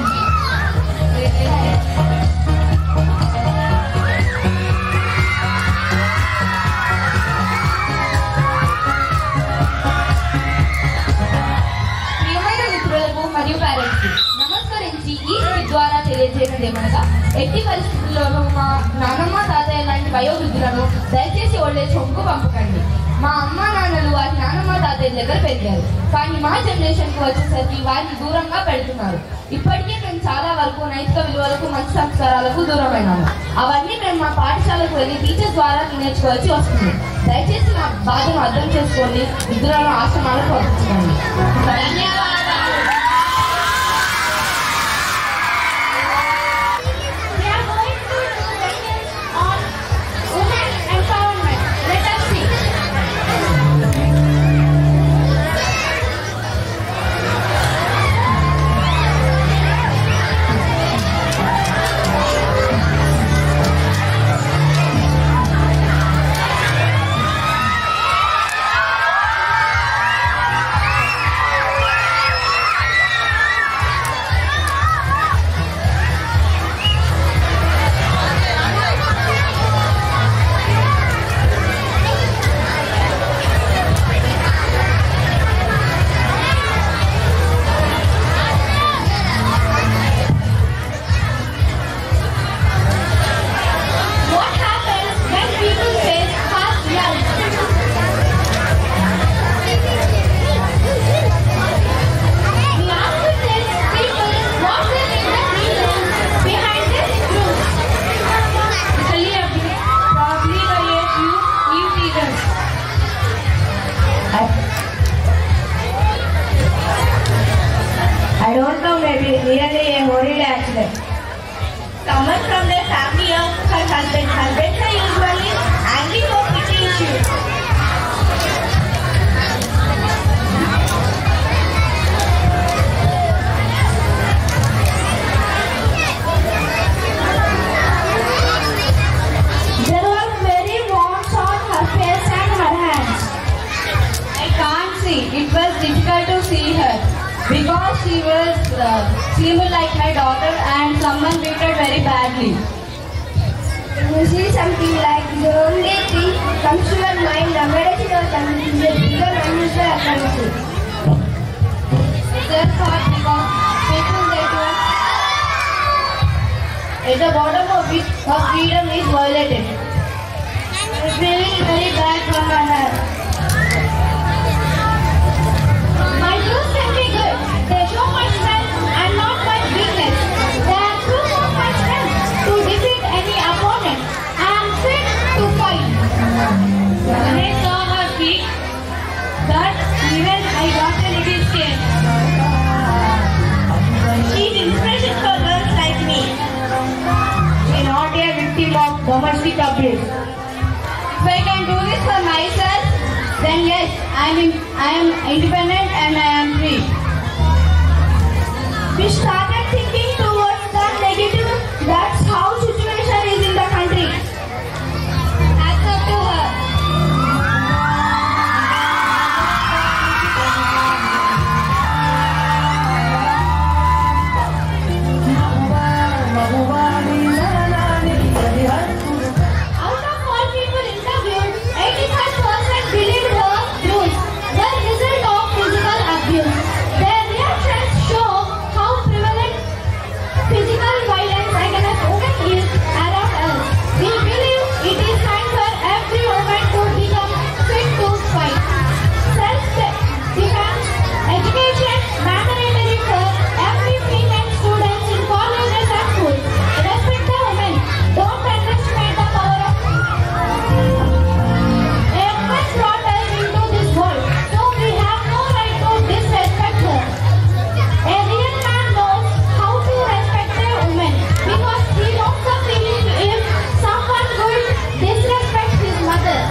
ప్రియమైన మిత్రులకు మరియు పేరెంట్స్ నమస్కరించి ఈ స్క్రిప్ట్ ద్వారా తెలియజేయడం ఏమనగా, ఎట్టి పరిస్థితుల్లోనూ మా నాన్నమ్మ తాతయ్య లాంటి వయోవృద్ధులను దయచేసి ఓల్డేజ్ హోమ్కు పంపకండి. మా అమ్మ నాన్నలు వారి నాన్నమ్మ తాతయ్య దగ్గర పెరిగారు, కానీ మా జనరేషన్కి వచ్చేసరికి వారిని దూరంగా పెడుతున్నారు. ఇప్పటికే మేము చాలా వరకు నైతిక విలువలకు మంచి సంస్కారాలకు దూరమైనాము. అవన్నీ మేము మా పాఠశాలకు వెళ్ళి టీచర్స్ ద్వారా నేర్చుకోవాల్సి వస్తుంది. దయచేసి నా బాధను అర్థం చేసుకోండి, విద్యులను ఆశ్రమాలకు పంపించండి. ధన్యవాదాలు. she was uh, she was like my daughter and someone beat her very badly. You see something like the only thing comes to your mind, the medicine or something is a bigger unusual occurrence. Just thought because people they do at the bottom of which her freedom is violated. It's feeling very bad for my heart. My views can be good. They show my strength and not my weakness. They are proof of my strength to defeat any opponent. I am fit to fight. When I saw her speak, that even I got a little scared. She is inspiration for girls like me. And not a victim of domestic abuse. If I can do this for myself, then yes, I am I am independent and I am free. We started thinking towards the negative. That's how situation is in the country. Hats off to her. Out of all people interviewed, eighty-five percent believed her views were result of physical abuse. Their reactions show how prevalent physical violence against women is around us. We believe it is time for every woman to become fit to fight. Self-defense education mandatory for every female students in colleges and schools. Respect the women. Don't underestimate the power of a woman brought us into this world, so we have no right to disrespect her. A real man knows how to respect a woman because he knows the feeling if someone would disrespect his mother.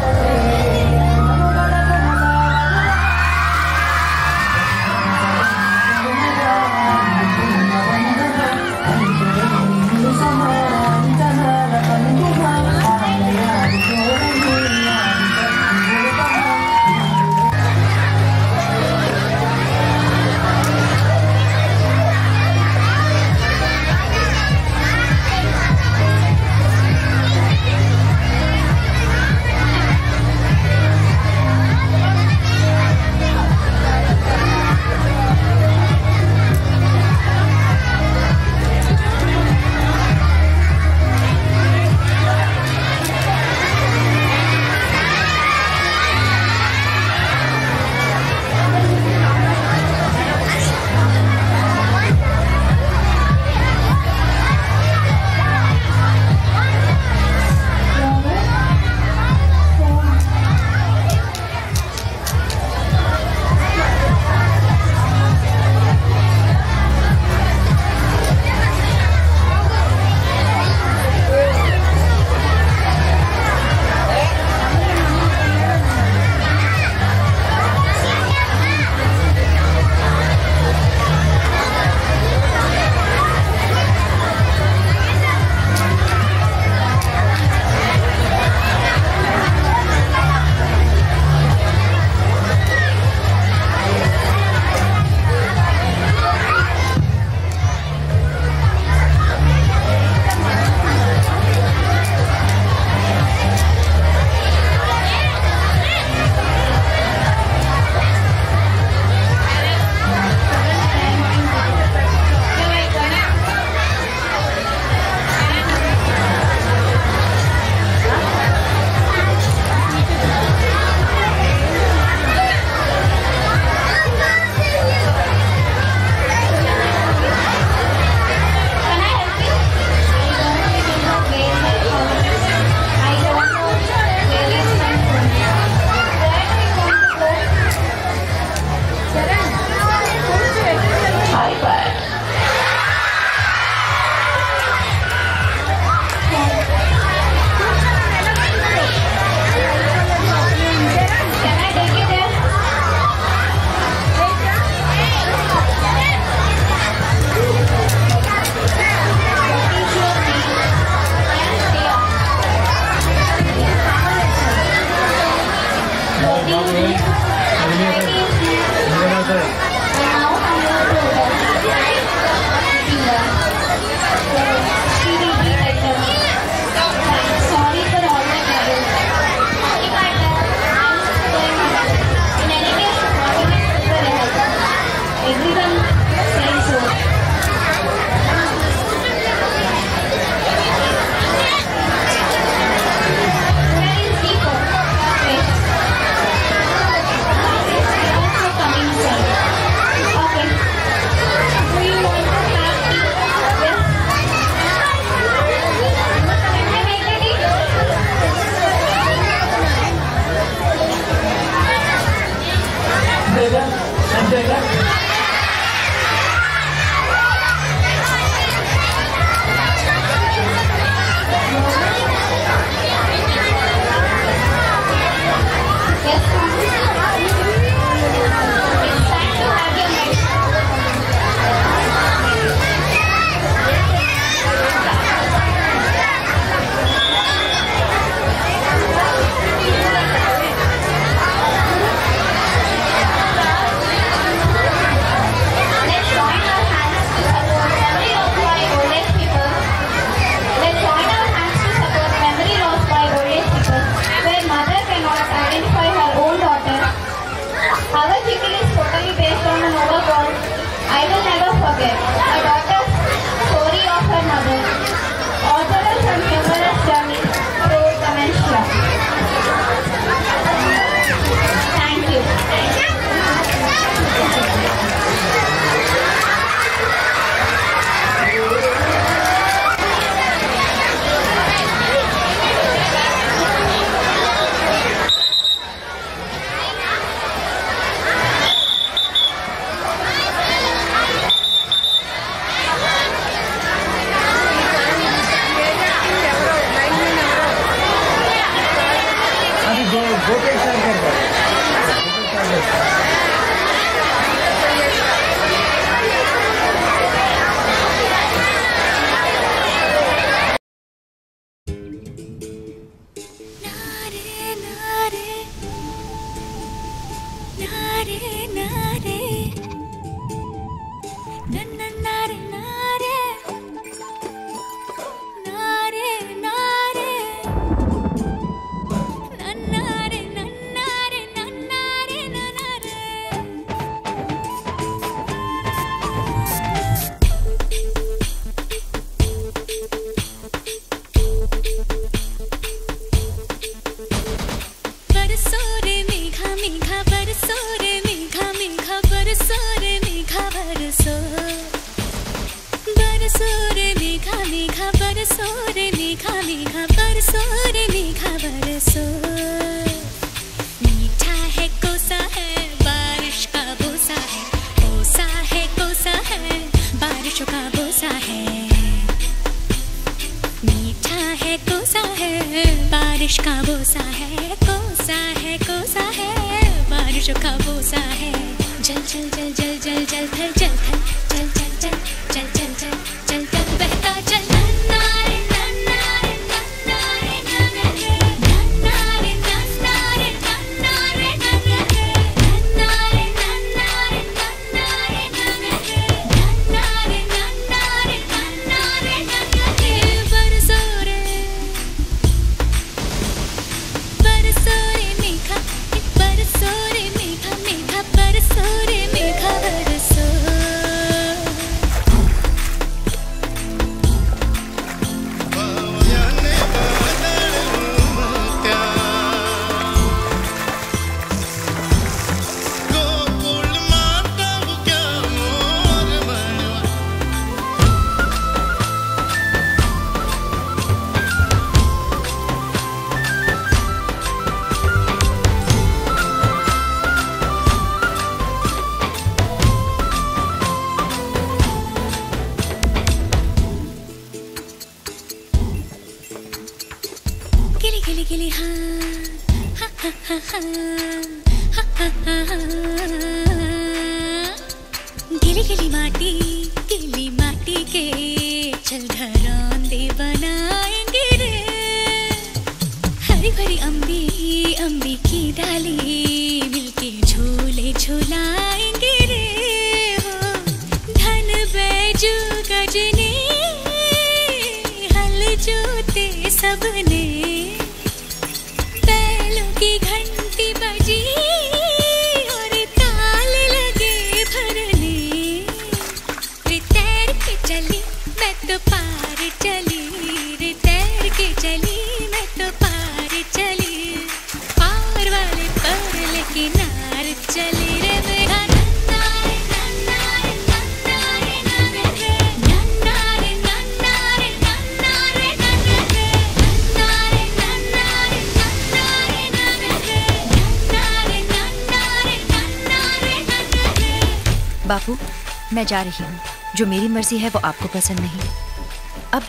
बापू, मैं जा रही हूँ। जो मेरी मर्जी है वो आपको पसंद नहीं। अब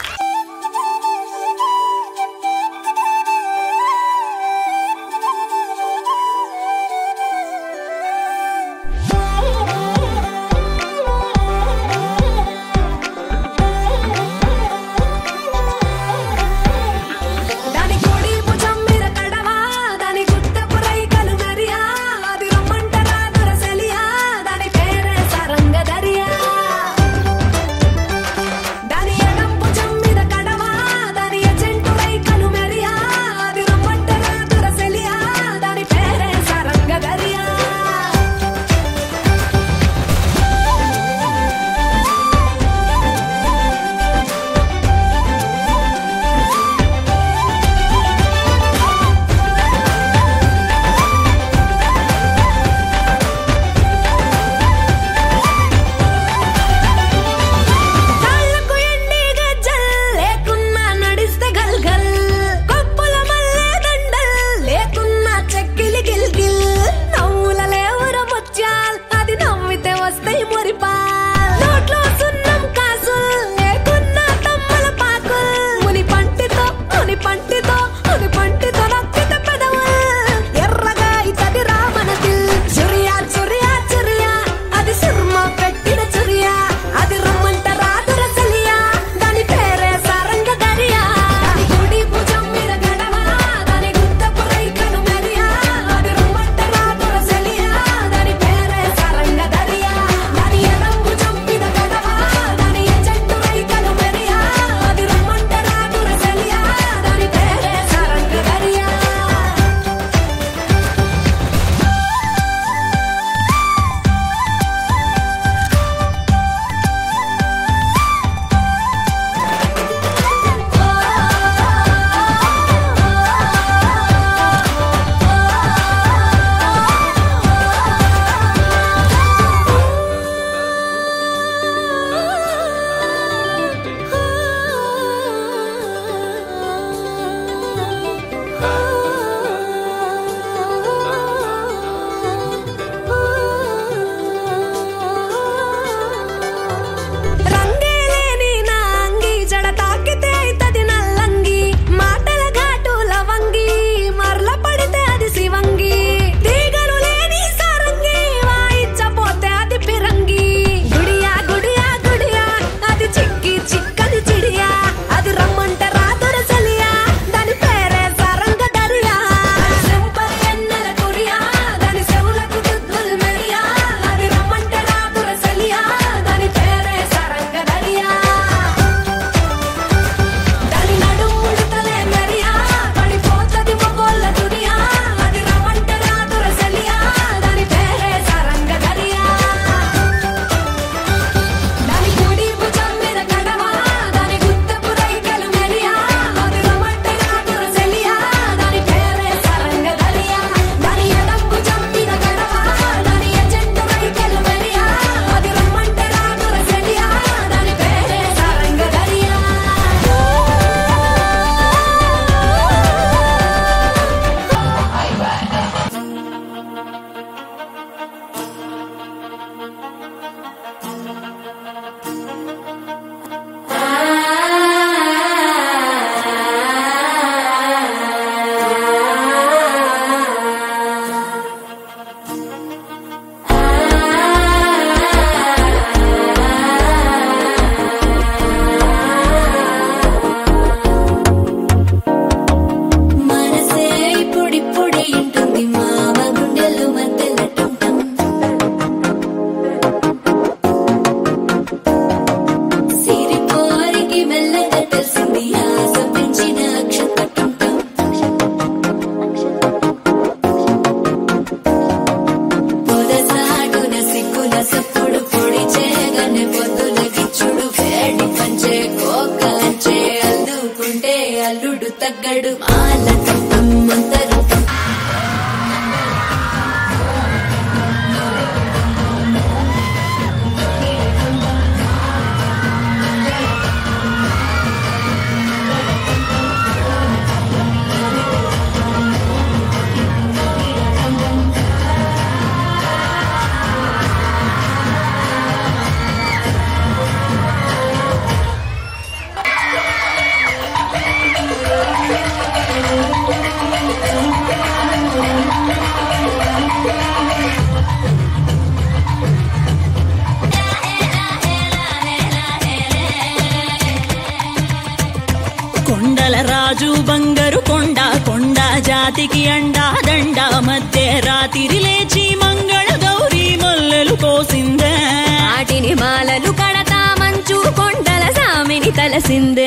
తగ్గడు ఆలకం మంతరం జాతికి అండా దండ మధ్య రాత్రి లేచి మంగళ గౌరీ మొల్లలు కోసిందే వాటిని మాలలు కడతా మంచు కొండల సామిని తలసిందే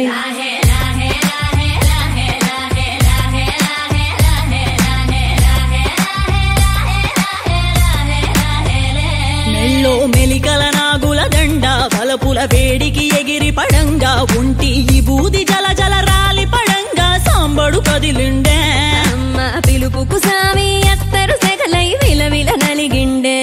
మెల్లో మెలికల నాగుల దండ బలపుల వేడికి ఎగిరి పడంగా ఉంటి ఈ బూది జల జల రాలి పడంగా సాంబడు కదిలిండే అమ్మ పిలుపుకు సామి అత్తరు సెగలై విలవిల నలిగిండే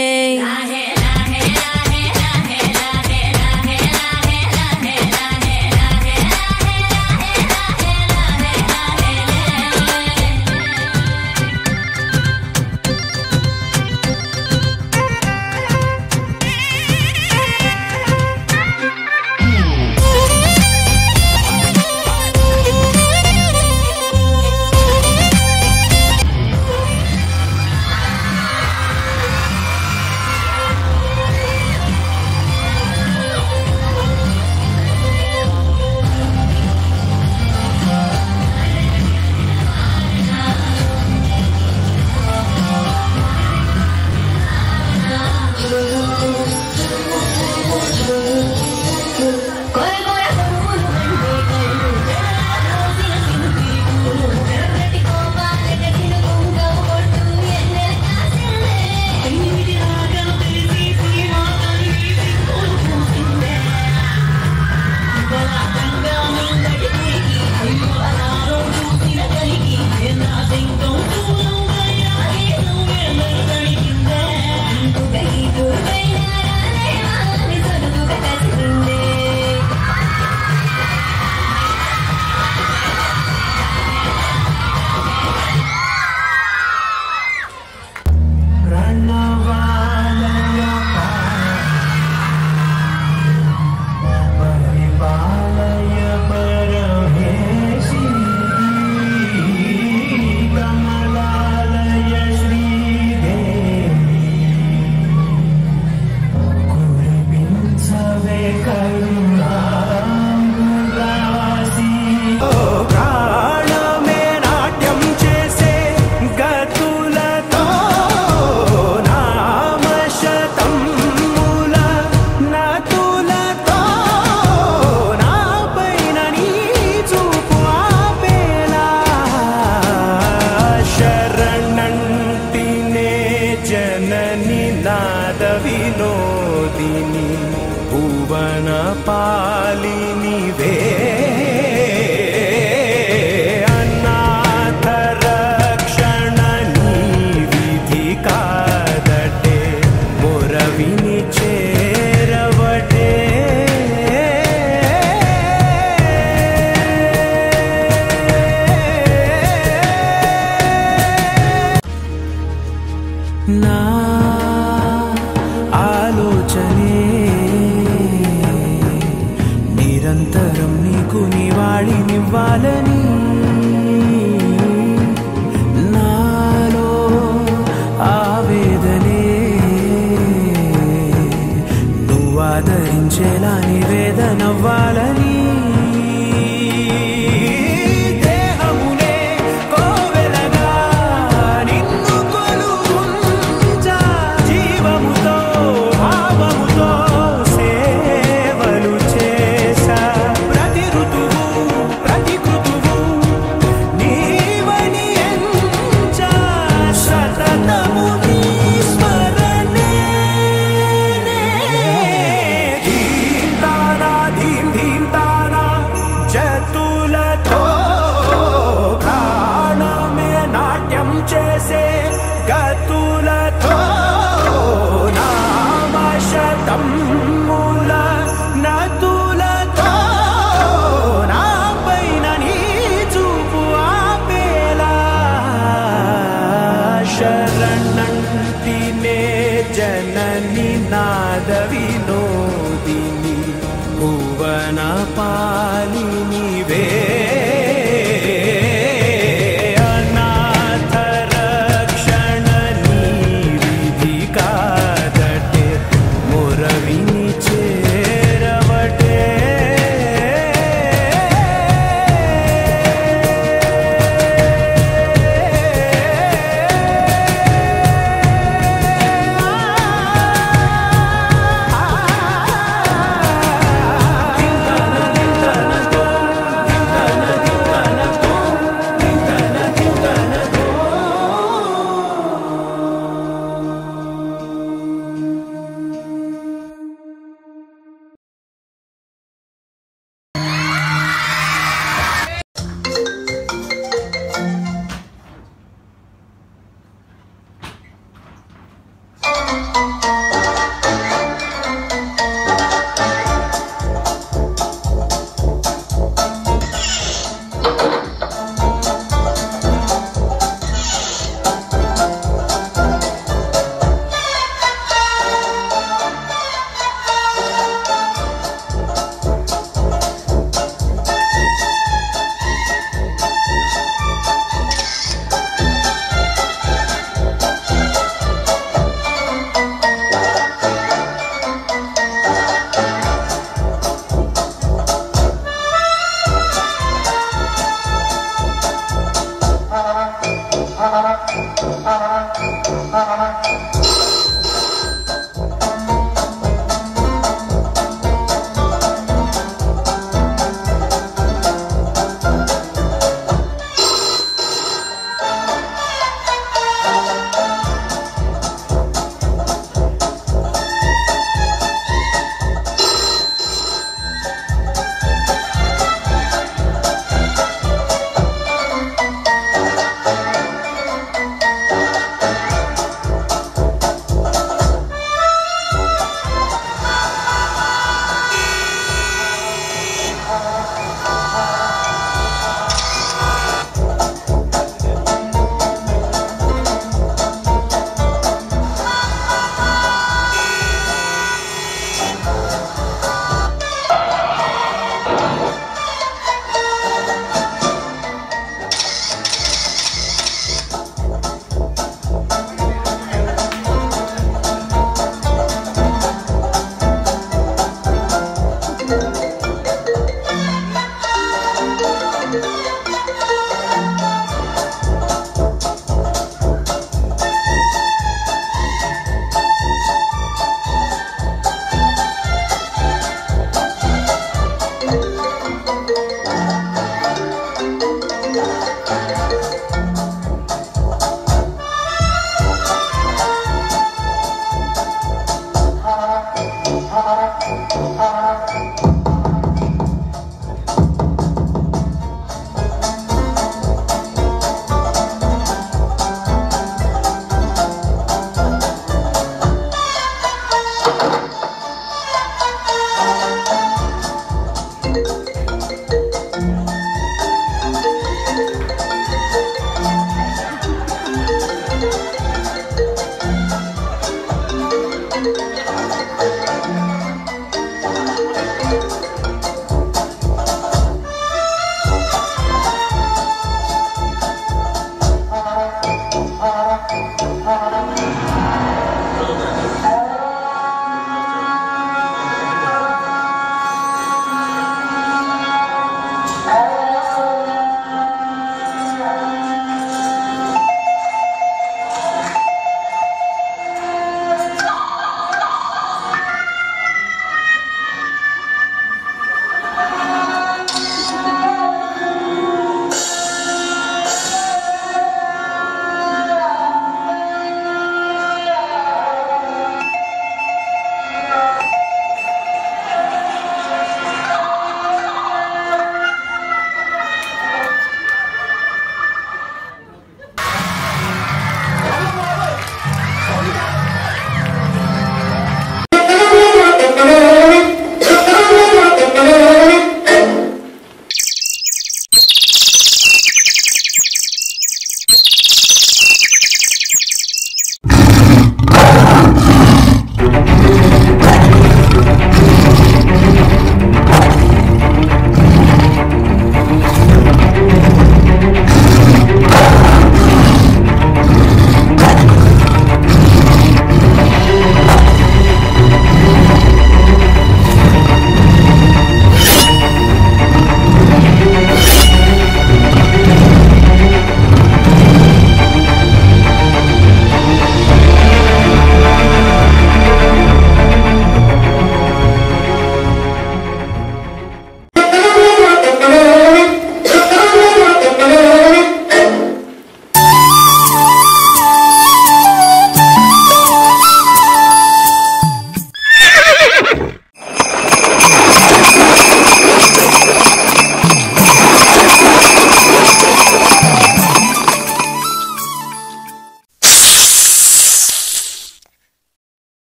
చేరవటే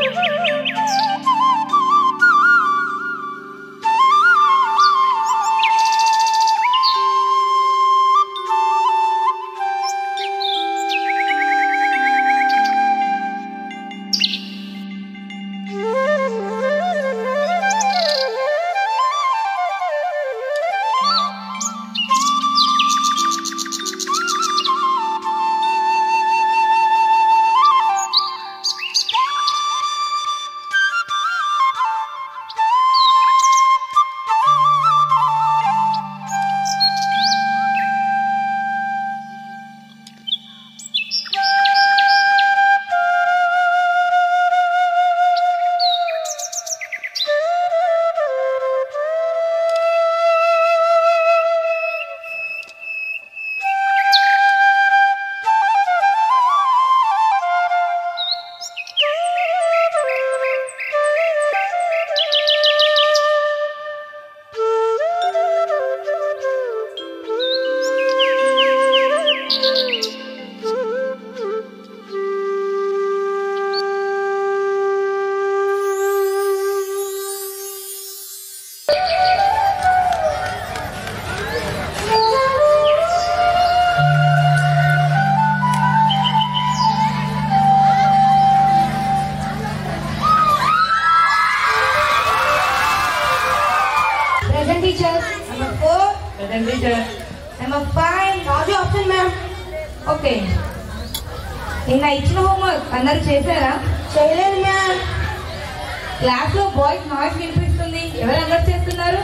ఓకే నిన్న ఇచ్చిన హోంవర్క్ అందరు చేశారా? చేయలేదు మ్యామ్. క్లాస్ లో బాయ్స్ నాయిస్ వినిపిస్తుంది, ఎవరు అందరు చేస్తున్నారు?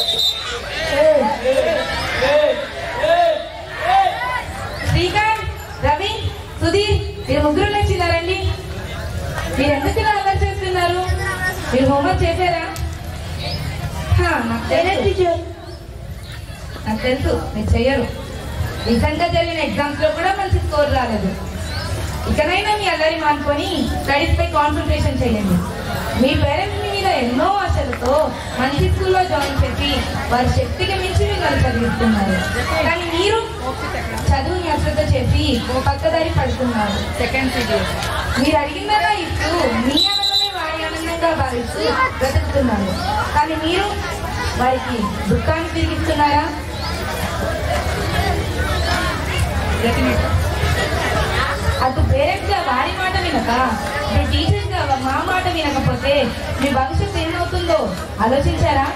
శ్రీకాంత్, రవి, సుధీర్ మీరు ముగ్గురు నచ్చినారండి. మీరు ఎందుకు ఇలా అందరు చేస్తున్నారు? మీరు హోంవర్క్ చేశారా? నాకు తెలుసు నాకు తెలుసు మీరు చెయ్యరు. రీసెంట్ గా జరిగిన ఎగ్జామ్స్ లో కూడా మంచి స్కోర్ రాలేదు. ఇకనైనా మీ అల్లరి మానుకొని స్టడీస్ పై కాన్సన్ట్రేషన్ చేయండి. మీ పేరెంట్స్ మీ మీద ఎన్నో ఆశలతో మంచి స్కూల్లో జాయిన్ చేసి వారి శక్తికి మించి మిమ్మల్ని చదివిస్తున్నారు. కానీ మీరు చదువుని అశ్రద్ధ చేసి పక్కదారి పడుతున్నారు. సెకండ్ మీరు అడిగిందన్నా ఇస్తూ మీ ఆనందమే వారి ఆనందంగా భావిస్తూ బ్రతుకుతున్నారు. కానీ మీరు వారికి దుఃఖాన్ని తిరిగిస్తున్నారా? అటు పేరెంట్స్ గా వారి మాట వినక ఇప్పుడు టీచర్స్ గా మా మాట వినకపోతే మీ భవిష్యత్తు ఏమవుతుందో ఆలోచించారా?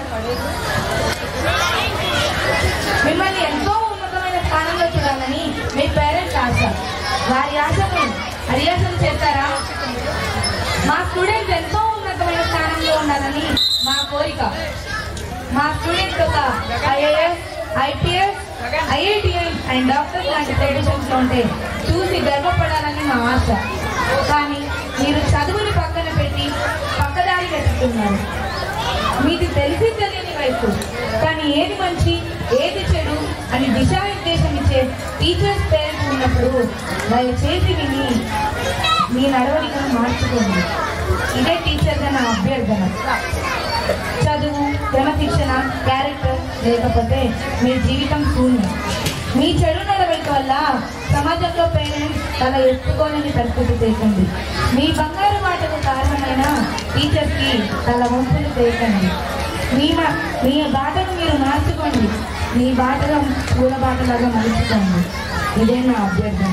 మిమ్మల్ని ఎంతో ఉన్నతమైన స్థానంలో చూడాలని మీ పేరెంట్స్ ఆశ. వారి ఆశను హరియాసన చేస్తారా? మా స్టూడెంట్స్ ఎంతో ఉన్నతమైన స్థానంలో ఉండాలని మా కోరిక. మా స్టూడెంట్స్ ఒక IAS, IPS, IITM and doctor లాంటి ప్రొఫెషన్స్ లో ఉంటే చూసి గర్వపడాలని మా ఆశ. కానీ మీరు చదువుని పక్కన పెట్టి పక్కదారి వెతుకుతున్నారు. మీకు తెలిసి తెలియని వయసు, కానీ ఏది మంచి ఏది చెడు అని దిశానిర్దేశం ఇచ్చే టీచర్స్ పేరెంట్స్ ఉన్నప్పుడు వాళ్ళు చేసి విని మీ నడవడికను మార్చుకోండి. ఇదే టీచర్గా నా అభ్యర్థన. చదువు, క్రమశిక్షణ, క్యారెక్టర్ లేకపోతే మీ జీవితం శూన్యం. మీ చెడు నడవడిక వల్ల సమాజంలో పేరెంట్స్ తల ఎత్తుకోలేని పరిస్థితి చేయండి. మీ బంగారు మాటకు కారణమైన టీచర్స్కి తల వంపులు చేయకండి. మీ మీ బాటను మీరు మార్చుకోండి. మీ బాటగా పూల బాటలాగా మలుచుకోండి. ఇదే నా అభ్యర్థన.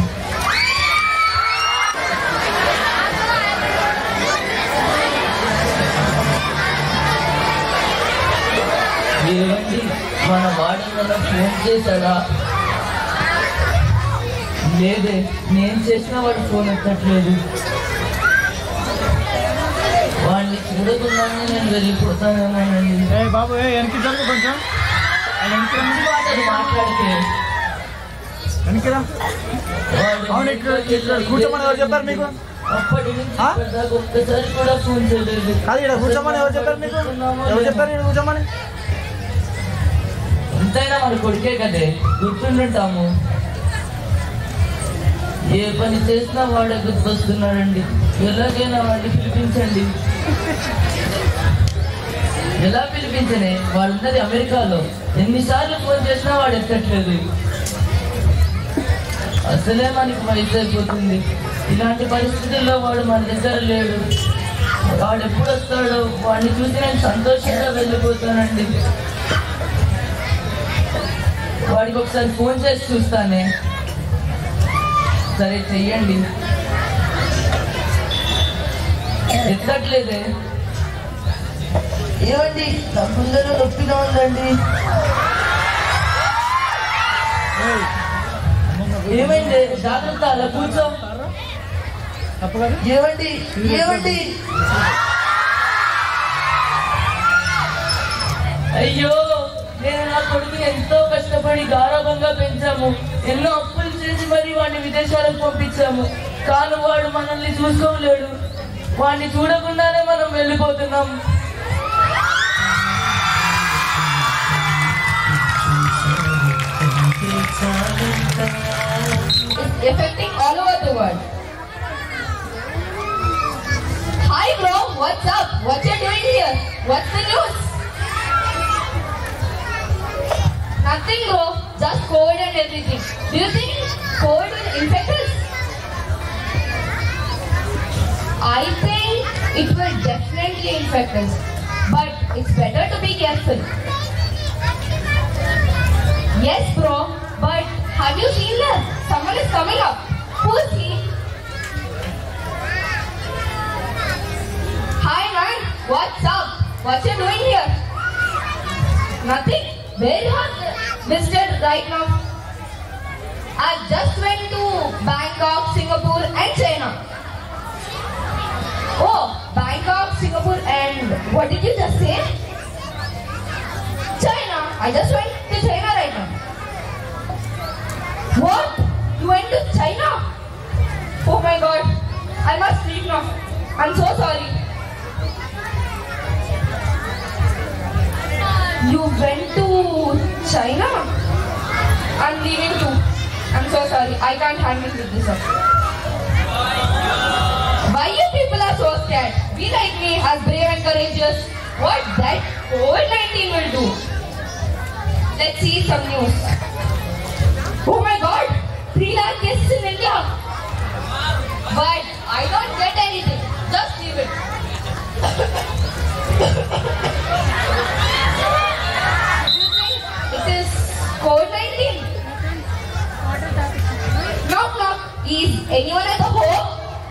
ఏమండి మన వాడిని ఫోన్ చేశారా? లేదే, నేను చేసినా వాడు ఫోన్ ఎత్తట్లేదు. వాడిని చూడకుండానే నేను వెళ్ళిపోతానేమోనండి. బాబు వెనక్కి జరుగు కొంచెం. మాట్లాడితే కూర్చోమని ఎవరు చెప్పారు మీకు? అప్పటి నుంచి ఒక్కసారి కూడా ఫోన్ చేయలేదు. అది ఇక్కడ కూర్చోమని ఎవరు చెప్పారు మీకు? ఎవరు చెప్పారు ఇక్కడ కూర్చోమని? ఎంతైనా మన కొడుకే కదే, గుర్తుంటాము. ఏ పని చేసినా వాడే గుర్తొస్తున్నాడండి. ఎలాగైనా వాడిని పిలిపించండి. ఎలా పిలిపించనే? వాడున్నది అమెరికాలో. ఎన్నిసార్లు ఫోన్ చేసినా వాడు ఎత్తట్లేదు. అసలే మనకి వయసు అయిపోతుంది. ఇలాంటి పరిస్థితుల్లో వాడు మన దగ్గర లేడు. వాడు ఎప్పుడు వస్తాడు, వాడిని చూసి నేను సంతోషంగా వెళ్ళిపోతానండి. వాడికి ఒకసారి ఫోన్ చేసి చూస్తానే. సరే చెయ్యండి. ఎత్తట్లేదే. ఏమండి నా గుండెలో నొప్పిగా ఉందండి. ఏమైంది? జాగ్రత్త, అలా కూర్చో. ఏమండి ఏమండి అయ్యో, నేను నా కొడుకుని ఎంతో కష్టపడి గారాబంగా పెంచాము. ఎన్నో అప్పులు చేసి మరి వాడిని విదేశాలకు పంపించాము. కానీ వాడు మనల్ని చూసుకోలేడు. వాడిని చూడకుండానే మనం వెళ్ళిపోతున్నాం. It's affecting all over the world. Hi bro, what's up? What you doing here? What's the news? Nothing bro, just COVID and everything. Do you think COVID will infect us? I think it will definitely infect us. But it's better to be careful. Yes bro, but have you seen that? Someone is coming up. Who is he? Hi man, what's up? What you doing here? Nothing. Where you have visited right now? I just went to Bangkok, Singapore and China. Oh, Bangkok, Singapore and what did you just say? China. I just went to China right now. What? You went to China? Oh my god. I must leave now. I'm so sorry. You went to China? I'm leaving too. I'm so sorry. I can't handle with this up. Why you people are so scared? Be like me, as brave and courageous. What that COVID nineteen will do? Let's see some news. Oh my god! three lakh cases in India. But I don't get anything. Just leave it. Do you think it is COVID nineteen? Knock knock. Is anyone at the home?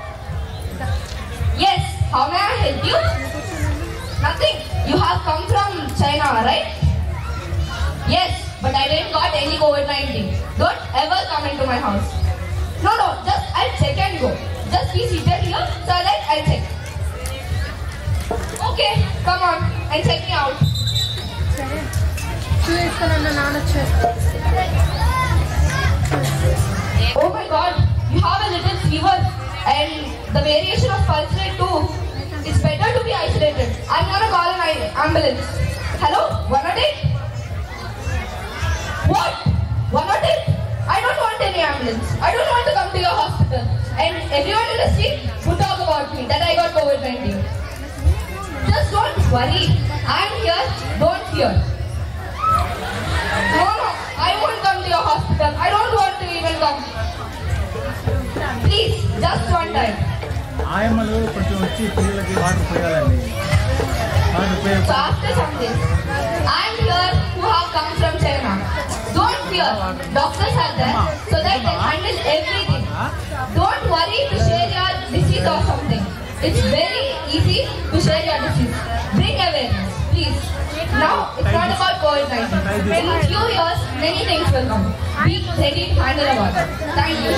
Yes. How may I help you? Nothing. You have come from China, right? Yes, but I didn't got any COVID nineteen. Don't ever come into my house. No, no, just I'll check and go. Just be seated here so that I'll check. Okay, come on and check me out. Oh my god, you have a little fever and the variation of pulse rate too. It's better to be isolated. I'm gonna call an ambulance. Hello, one oh eight? What? one oh eight? I don't want any ambulance. I don't want to come to your hospital. And everyone in the street would talk about me that I got COVID nineteen. Just don't worry. I'm here. Don't fear. No, no. I won't come to your hospital. I don't want to even come. Please, just one time. ఆయమ్మలు కొంచెం వచ్చి పిల్లలకి water పోయాలండి. So after some days, I'm here who have come from China. Don't fear. Doctors are there so that they handle everything. Don't worry to share your disease or something. It's very easy to share your disease. Bring awareness, please. Now, it's not about COVID nineteen. In a few years, many things will come. Be ready to handle about it. Thank you.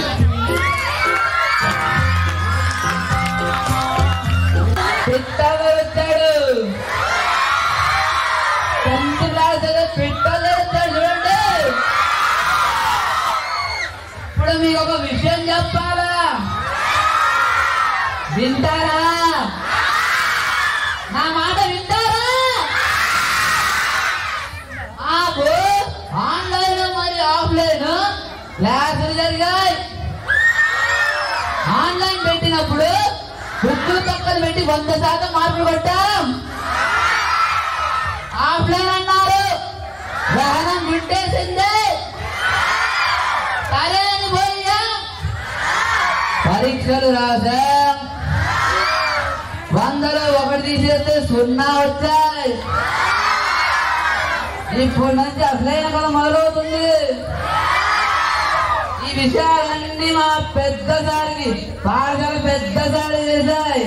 పెట్టగలుగుతాడు tenth class పెట్టగలుగుతాడు. చూడండి, ఇప్పుడు మీకు ఒక విషయం చెప్పాలా, వింటారా? నా మాట వింటారా? ఆపు. ఆన్లైన్ మరి ఆఫ్లైన్ క్లాసులు జరిగాయి. ఆన్లైన్ పెట్టినప్పుడు బుక్కులు పక్కలు పెట్టి వంద శాతం మార్కులు కొట్టాం. ఆఫ్లైన్ అన్నారు, వాహనం వింటేసిందే. సరేని పోయా పరీక్షలు రాసాం. వందలో ఒక సున్నా వచ్చాయి. ఇప్పుడు నుంచి అసలైన కథ మొదలవుతుంది. ఈ విషయాలన్నీ మా పెద్దసారికి పాఠశాల పెద్దసారి చేశాయి.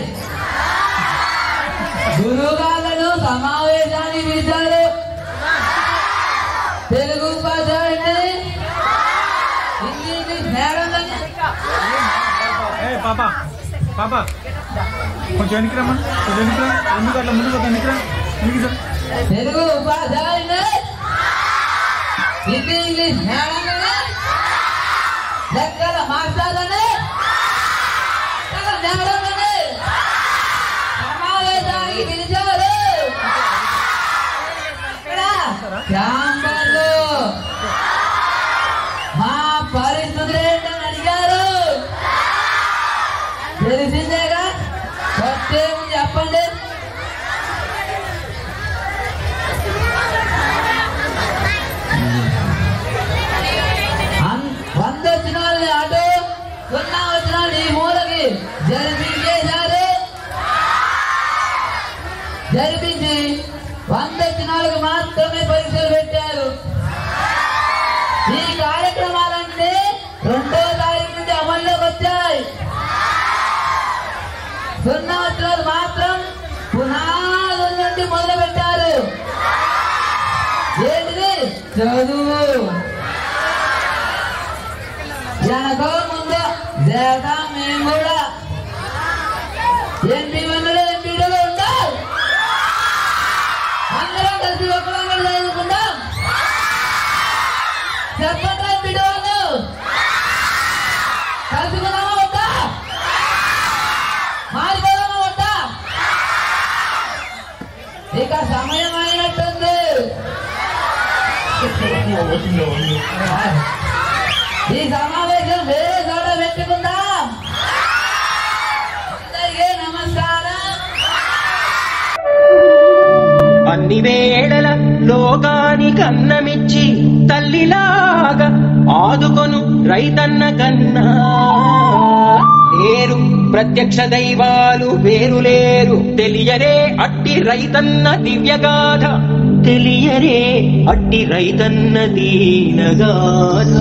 గురువుగాళ్ళను సమావేశానికి పిలిచారు. తెలుగు ఉపాధ్యాయుడిని, హిందీ ఇంగ్లీష్ మేడం పాపా పాపా కొంచెం వెనక్కిరమ్మా, కొంచెం వెనక్కిరా, ఎందుకు అట్లా ముందుకు వెనక్కిరా, తెలుగు ఉపాధ్యాయుడిని, హిందీ ఇంగ్లీష్ మేడం లెక్కల మాస్టర్లని మేడంని సమావేశానికి పిలిచారు. క్యాంపర్లు మా పరిస్థితులు ఏంటని అడిగారు. తెలిసిందేగా, కొట్టే చెప్పండి. వంద వచ్చిన వాళ్ళని అటు, సున్నా వచ్చిన వాళ్ళు ఈ మూలకి జరిపించేశారు. జరిపించి వంద వచ్చిన వాళ్ళకి మాత్రమే పరీక్షలు పెట్టారు. ఈ కార్యక్రమాలన్నీ రెండో తారీఖు నుంచి అమల్లోకి వచ్చాయి. సున్నా వచ్చిన వాళ్ళు మాత్రం పునాదుల నుండి మొదలు పెట్టారు. ఏంటిది? చదువు. వెనక ముందు చేద్దాం మేము కూడా. ఎంపీ వన్నులు ఎంపీడీలు ఉంటాం. అందరం కలిసి ఒకళ్ళంగా చదువుకుంటాం. చెప్పండి ఎంపీడీ వాళ్ళు కలుసుకుందామా వద్దా? మారిపోదామా వద్దా? ఇక సమయం అయినట్టుంది. ఈ సమావేశం వేరే చోట పెట్టుకుందాం. అందరికీ నమస్కారం. అన్ని వేళల లోకానికి అన్నమిచ్చి తల్లిలాగా ఆదుకొను రైతన్న కన్నా లేరు ప్రత్యక్ష దైవాలు వేరు లేరు. తెలియరే అట్టి రైతన్న దివ్యగాథ, తెలియరే అట్టి రైతన్న దీనగాథ.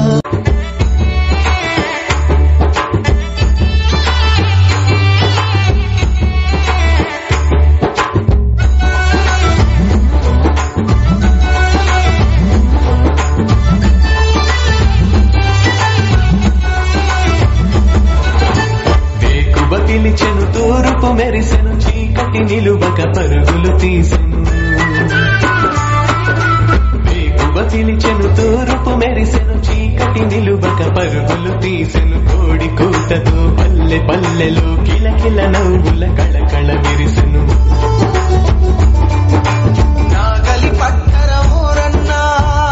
పిలిచెను తూర్పు మెరిసెను, చీకటి నిలువక పరుగులు తీసెను. వేకువ పిలిచెను తూర్పు మెరిసెను, చీకటి నిలువక పరుగులు తీసెను. కోడి కూతతో పల్లె పల్లెలో కిలకిల నవ్వుల కళకళ విరిసెను. నాగలి పట్టర ఊరన్నా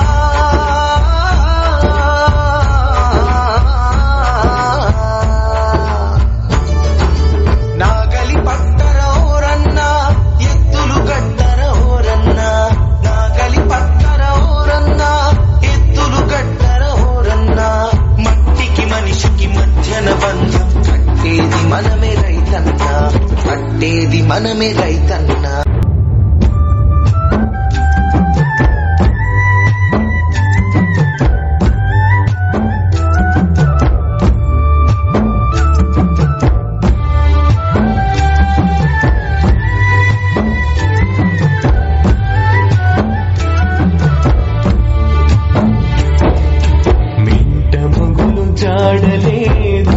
మనమే రైతన్నా, కట్టేది మనమే రైతన్నా. మింట మొగులు జాడలేదు,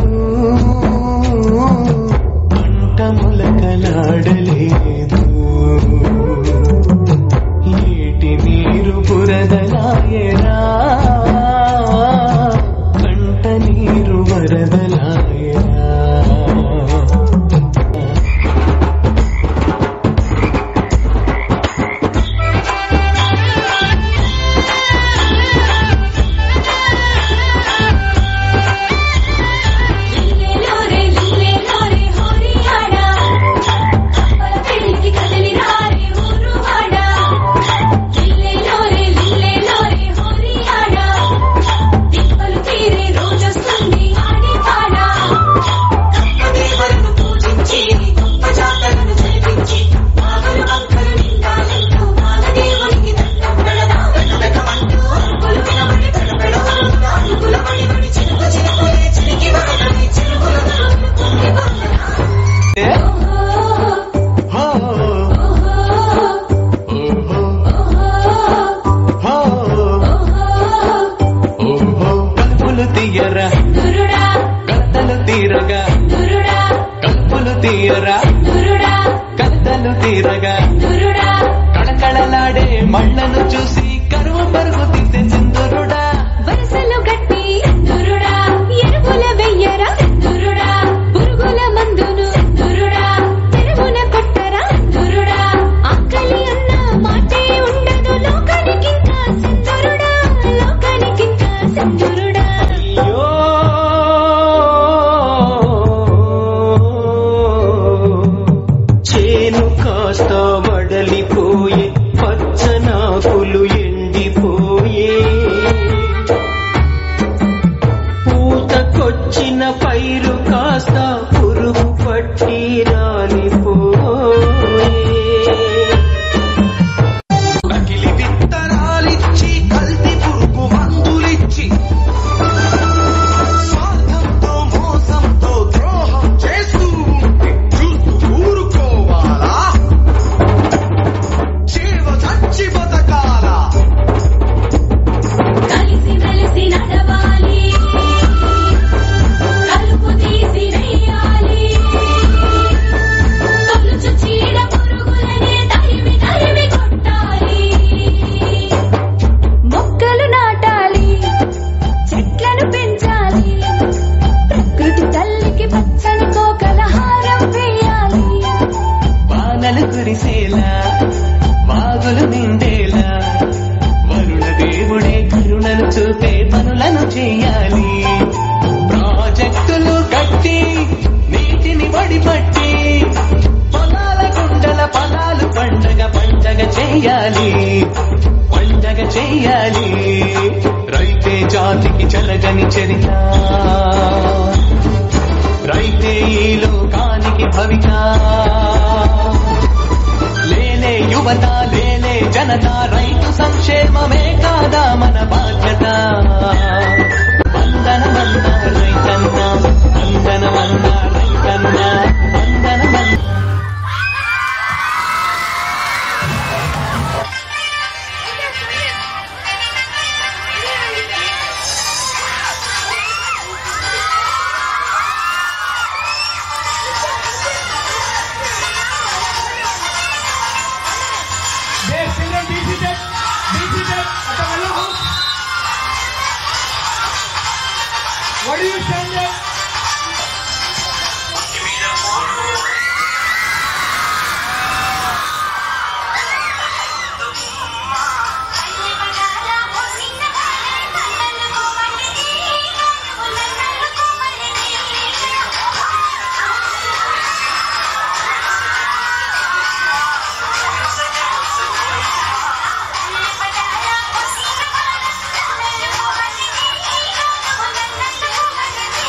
ములకలాడలేదు. ఏటి నీరు బురదలాయరా, కంట నీరు వరదలాయరా. లిల్లే లోరే లిల్లే లోరే హోరియాడా, పలపెడి తీయరా కలతలు తీరగా కళకళలాడే మళ్ళను చూసి కరువు పరుగు తీసే సింధురుడా వరసలు గట్టి దురుడా ఎరువుల వెయ్యరా దురుడా పురుగుల మందును దురుడా తెరువున కొట్టరా దురుడా ఆకలి అన్న మాటే ఉండదు లోకానికింకా సింధురుడా లోకానికింకా సింధురుడా చేను కాస్త వడలిపోయే పచ్చనాకులు ఎండిపోయే పూతకొచ్చిన పైరు కాస్త పురుగు పట్టి రాలిపోయే నకిలి విత్తనాలిచ్చి కల్తీ పురుగు మందులిచ్చి స్వార్థంతో మోసంతో ద్రోహం చేస్తూ ఉంటే చూస్తూ ఊరుకోవాలా జీవ చచ్చి బతకాలా కలిసి మెలిసి నడవాలి కలుపు తీసి వెయ్యాలి తొలుచు చీడ పురుగులనే తరిమి తరిమి కొట్టాలి మొక్కలు నాటాలి చెట్లను పెంచాలి ప్రకృతి తల్లికి పచ్చని కోకల హారం వేయాలి వానలు కురిసేలా వాగులు నిండేలా వరుణ దేవుడే కరుణను చూపే పనులను చేయాలి ప్రాజెక్టులు కట్టి నీటిని వడిపట్టి పొలాల గుండల పొలాలు పండగ పండగ చేయాలి పండగ చేయాలి రైతే జాతికి చెలగని చరిత రైతే ఈ లోకానికి భవిత లేలే యువత లేలే జనత రైతు సంక్షేమమే కాదా మన బాధ్యత వందన వంద రైతన్న వందన వంద రైతన్న వందన వంద Their children be seated, be seated at the yellow house. What do you stand there? Thank you.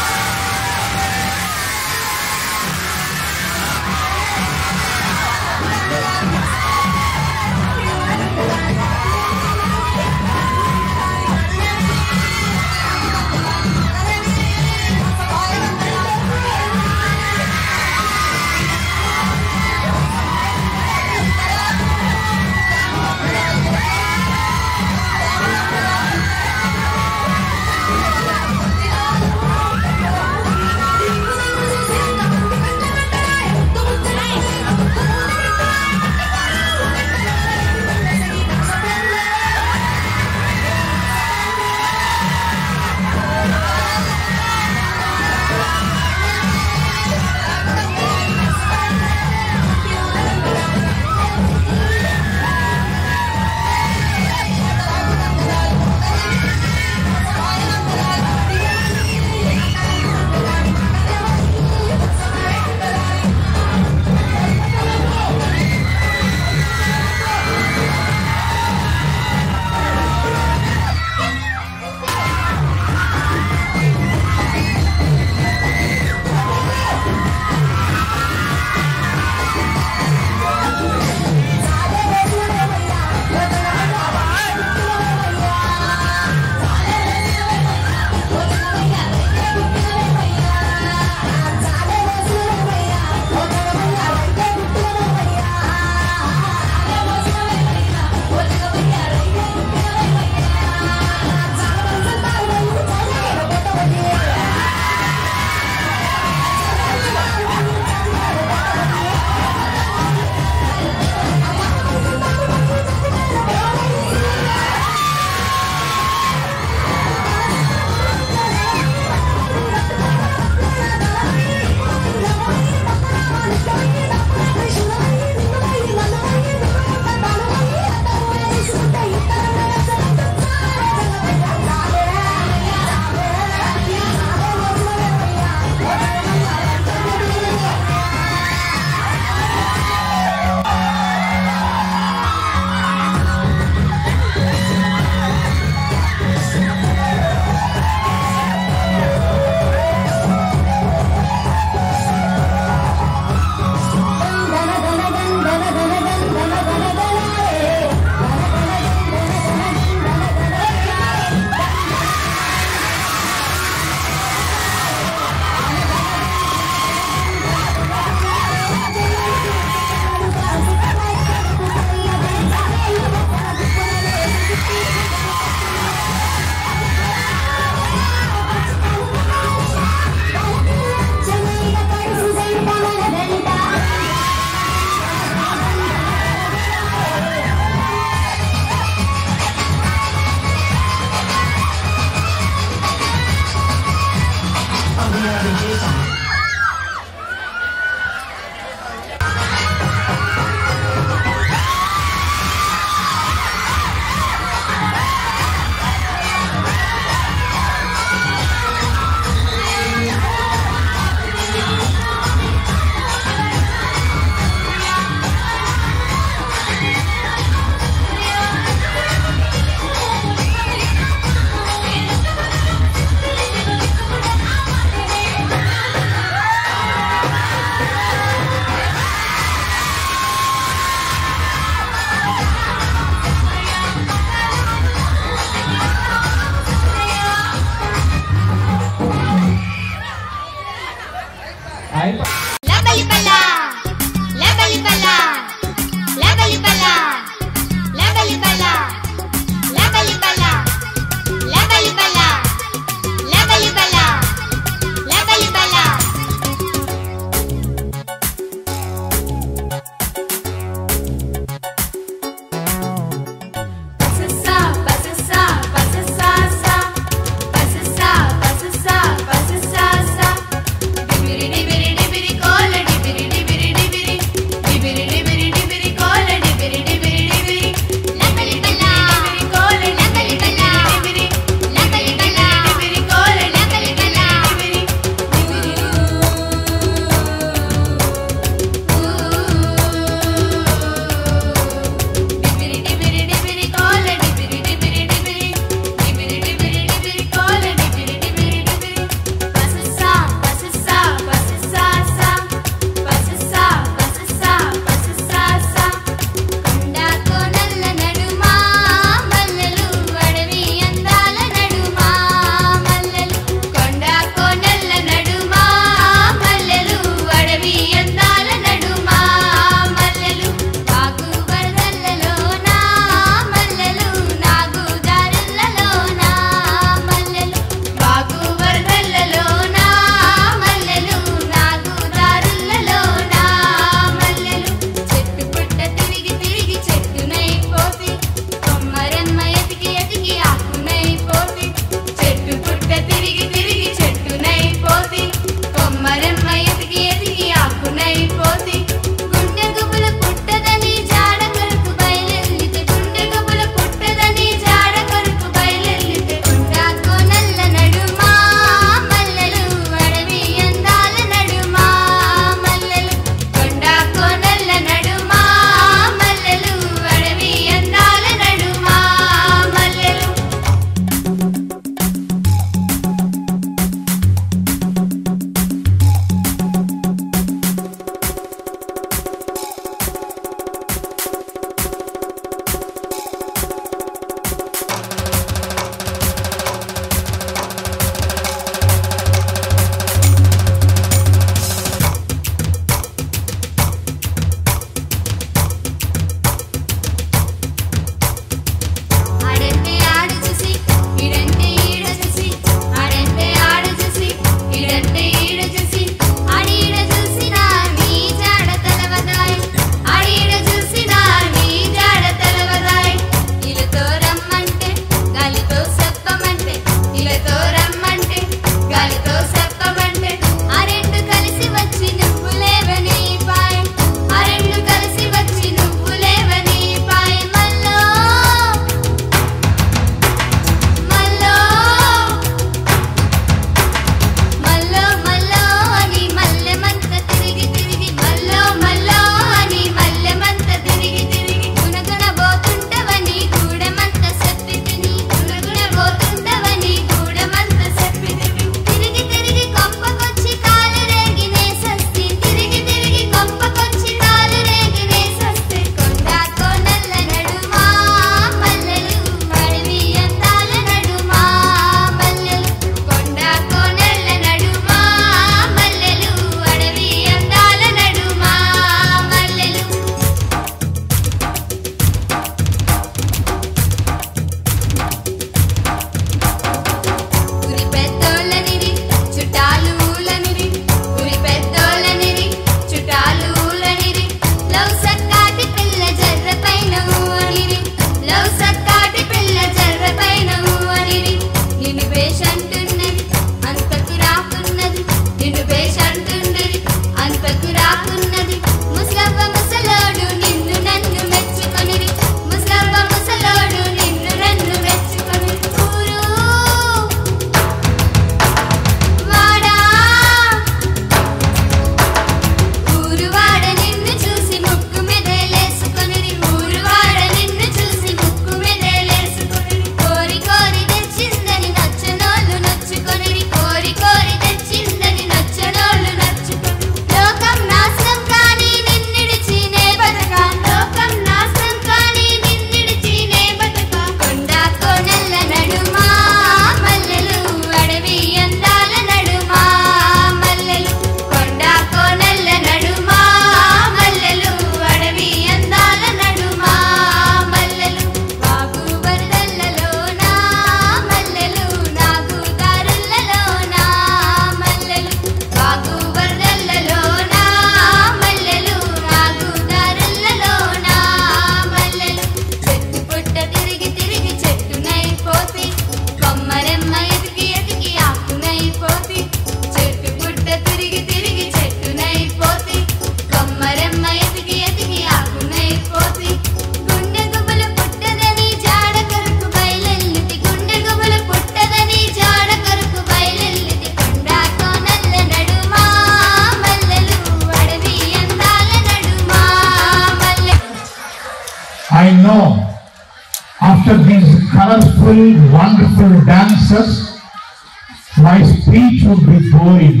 After these colorful, wonderful dances, my speech would be boring.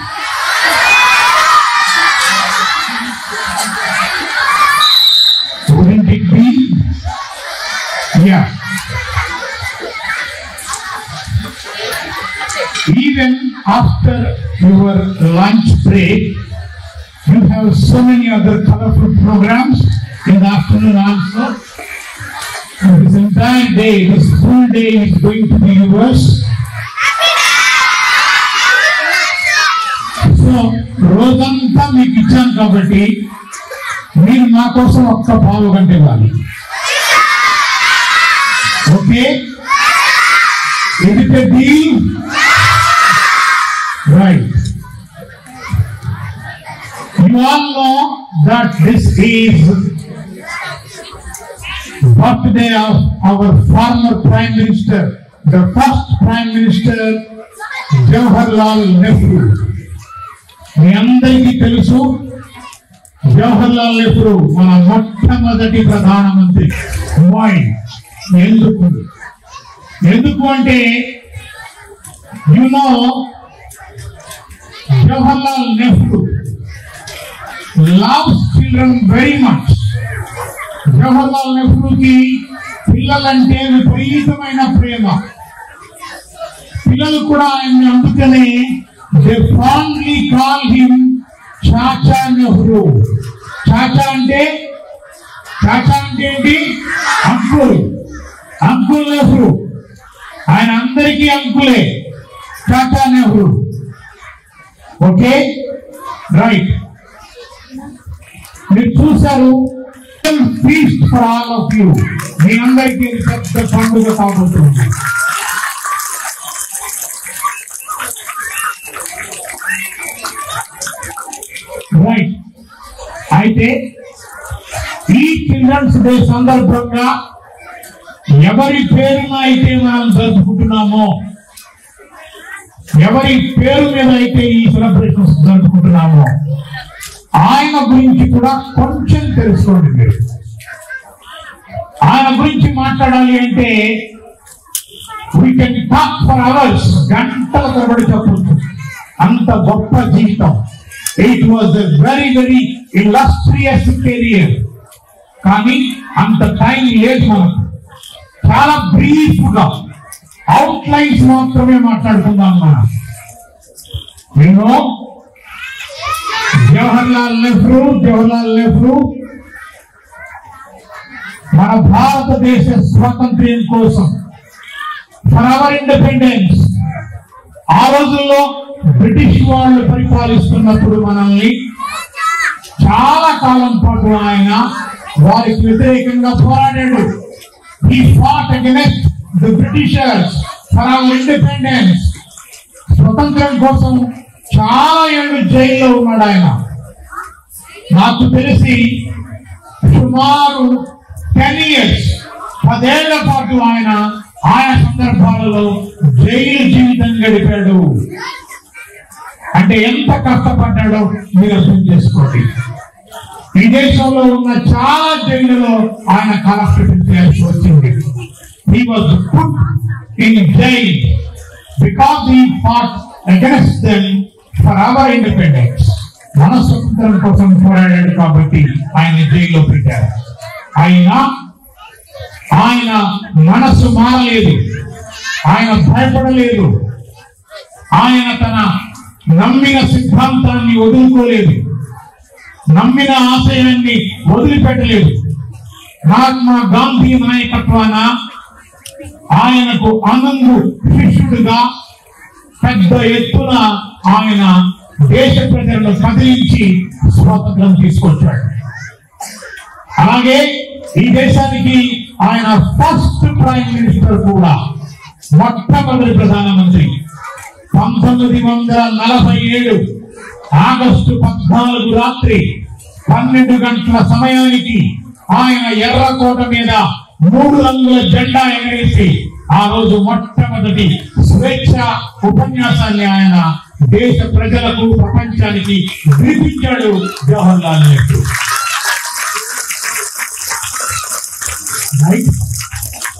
Wouldn't it be? Yeah. Even after your lunch break, you have so many other colorful programs in the afternoon also. And this entire day, this full day is going to be yours. So, రోజంతా మీకు ఇచ్చాను కాబట్టి మీరు మా కోసం ఒక్క పావు గంట ఇవ్వాలి. ఓకే? ఇది పెద్ద right. You all know that this is birthday of our former Prime Minister, the first Prime Minister, Jawaharlal Nehru. మీ అందరికీ తెలుసు జవహర్లాల్ నెహ్రూ మన మొట్టమొదటి ప్రధానమంత్రి. వై? ఎందుకు ఎందుకు అంటే you know Jawaharlal Nehru loves children very much. Jawaharlal Nehru ki పిల్లలంటే విపరీతమైన ప్రేమ. పిల్లలు కూడా ఆయన్ని అందుకనే they fondly call him Chacha Nehru. చాచా అంటే చాచా అంటే ఏంటి? అంకుల్. అంకుల్ నెహ్రూ. ఆయన అందరికీ అంకులే. చాచా నెహ్రూ. ఓకే? రైట్. మీరు చూశారు feast for all of you. మీ అందరికీ పెద్ద పండుగ కాబోతుంది. రైట్. అయితే ఈ చిల్డ్రన్స్ డే సందర్భంగా ఎవరి పేరున అయితే మనం జరుపుకుంటున్నామో, ఎవరి పేరు మీద అయితే ఈ సెలబ్రేషన్స్ జరుపుకుంటున్నామో ఆయన గురించి కూడా కొంచెం తెలుసుకోండి. మీరు ఆయన గురించి మాట్లాడాలి అంటే we can talk for hours, గంటల తరబడి చెప్పవచ్చు. అంత గొప్ప జీవితం. It was a very very illustrious career. కానీ అంత టైం లేదు మనకు. చాలా బ్రీఫ్ గా అవుట్ లైన్స్ మాత్రమే మాట్లాడుకుందాం మనం. నేను జవహర్లాల్ నెహ్రూ జవహర్లాల్ నెహ్రూ మన భారతదేశ స్వాతంత్ర్యం కోసం, ఫర్ అవర్ ఇండిపెండెన్స్, ఆ రోజుల్లో బ్రిటిష్ వాళ్ళు పరిపాలిస్తున్నప్పుడు మనల్ని చాలా కాలం పాటు ఆయన వారికి వ్యతిరేకంగా పోరాడాడు. He fought against the Britishers for our independence. స్వతంత్రం కోసం చాలా ఏళ్ళు జైల్లో ఉన్నాడు ఆయన. నాకు తెలిసి సుమారు టెన్ ఇయర్స్ పదేళ్ల పాటు ఆయన ఆయా సందర్భాలలో జైలు జీవితం గడిపాడు. అంటే ఎంత కష్టపడ్డాడో మీరు అర్థం చేసుకోండి. ఈ దేశంలో ఉన్న చాలా జైలులో ఆయన కాలక్షేపం చేయాల్సి వచ్చింది. He was put in jail because he fought against them for our independence. మన స్వతంత్రం కోసం పోరాడాడు కాబట్టి ఆయన జైల్లో పెట్టారు. అయినా ఆయన మనసు మారలేదు. ఆయన భయపడలేదు. ఆయన తన నమ్మిన సిద్ధాంతాన్ని వదులుకోలేదు. నమ్మిన ఆశయాన్ని వదిలిపెట్టలేదు. మహాత్మా గాంధీ నాయకత్వాన ఆయనకు ఆనందు శిష్యుడిగా పెద్ద ఎత్తున ఆయన దేశ ప్రజలను కదిలించి స్వాతంత్రం తీసుకొచ్చాడు. అలాగే ఈ దేశానికి ఆయన ఫస్ట్ ప్రైమ్ మినిస్టర్ కూడా, మొట్టమొదటి ప్రధానమంత్రి. పంతొమ్మిది వందల నలభై ఏడు ఆగస్టు పద్నాలుగు రాత్రి పన్నెండు గంటల సమయానికి ఆయన ఎర్రకోట మీద మూడు రంగుల జెండా ఎగరేసి ఆ రోజు మొట్టమొదటి స్వేచ్ఛ ఉపన్యాసాన్ని ఆయన దేశ ప్రజలకు, ప్రపంచానికి వినిపించాడు జవహర్లాల్ నెహ్రూ.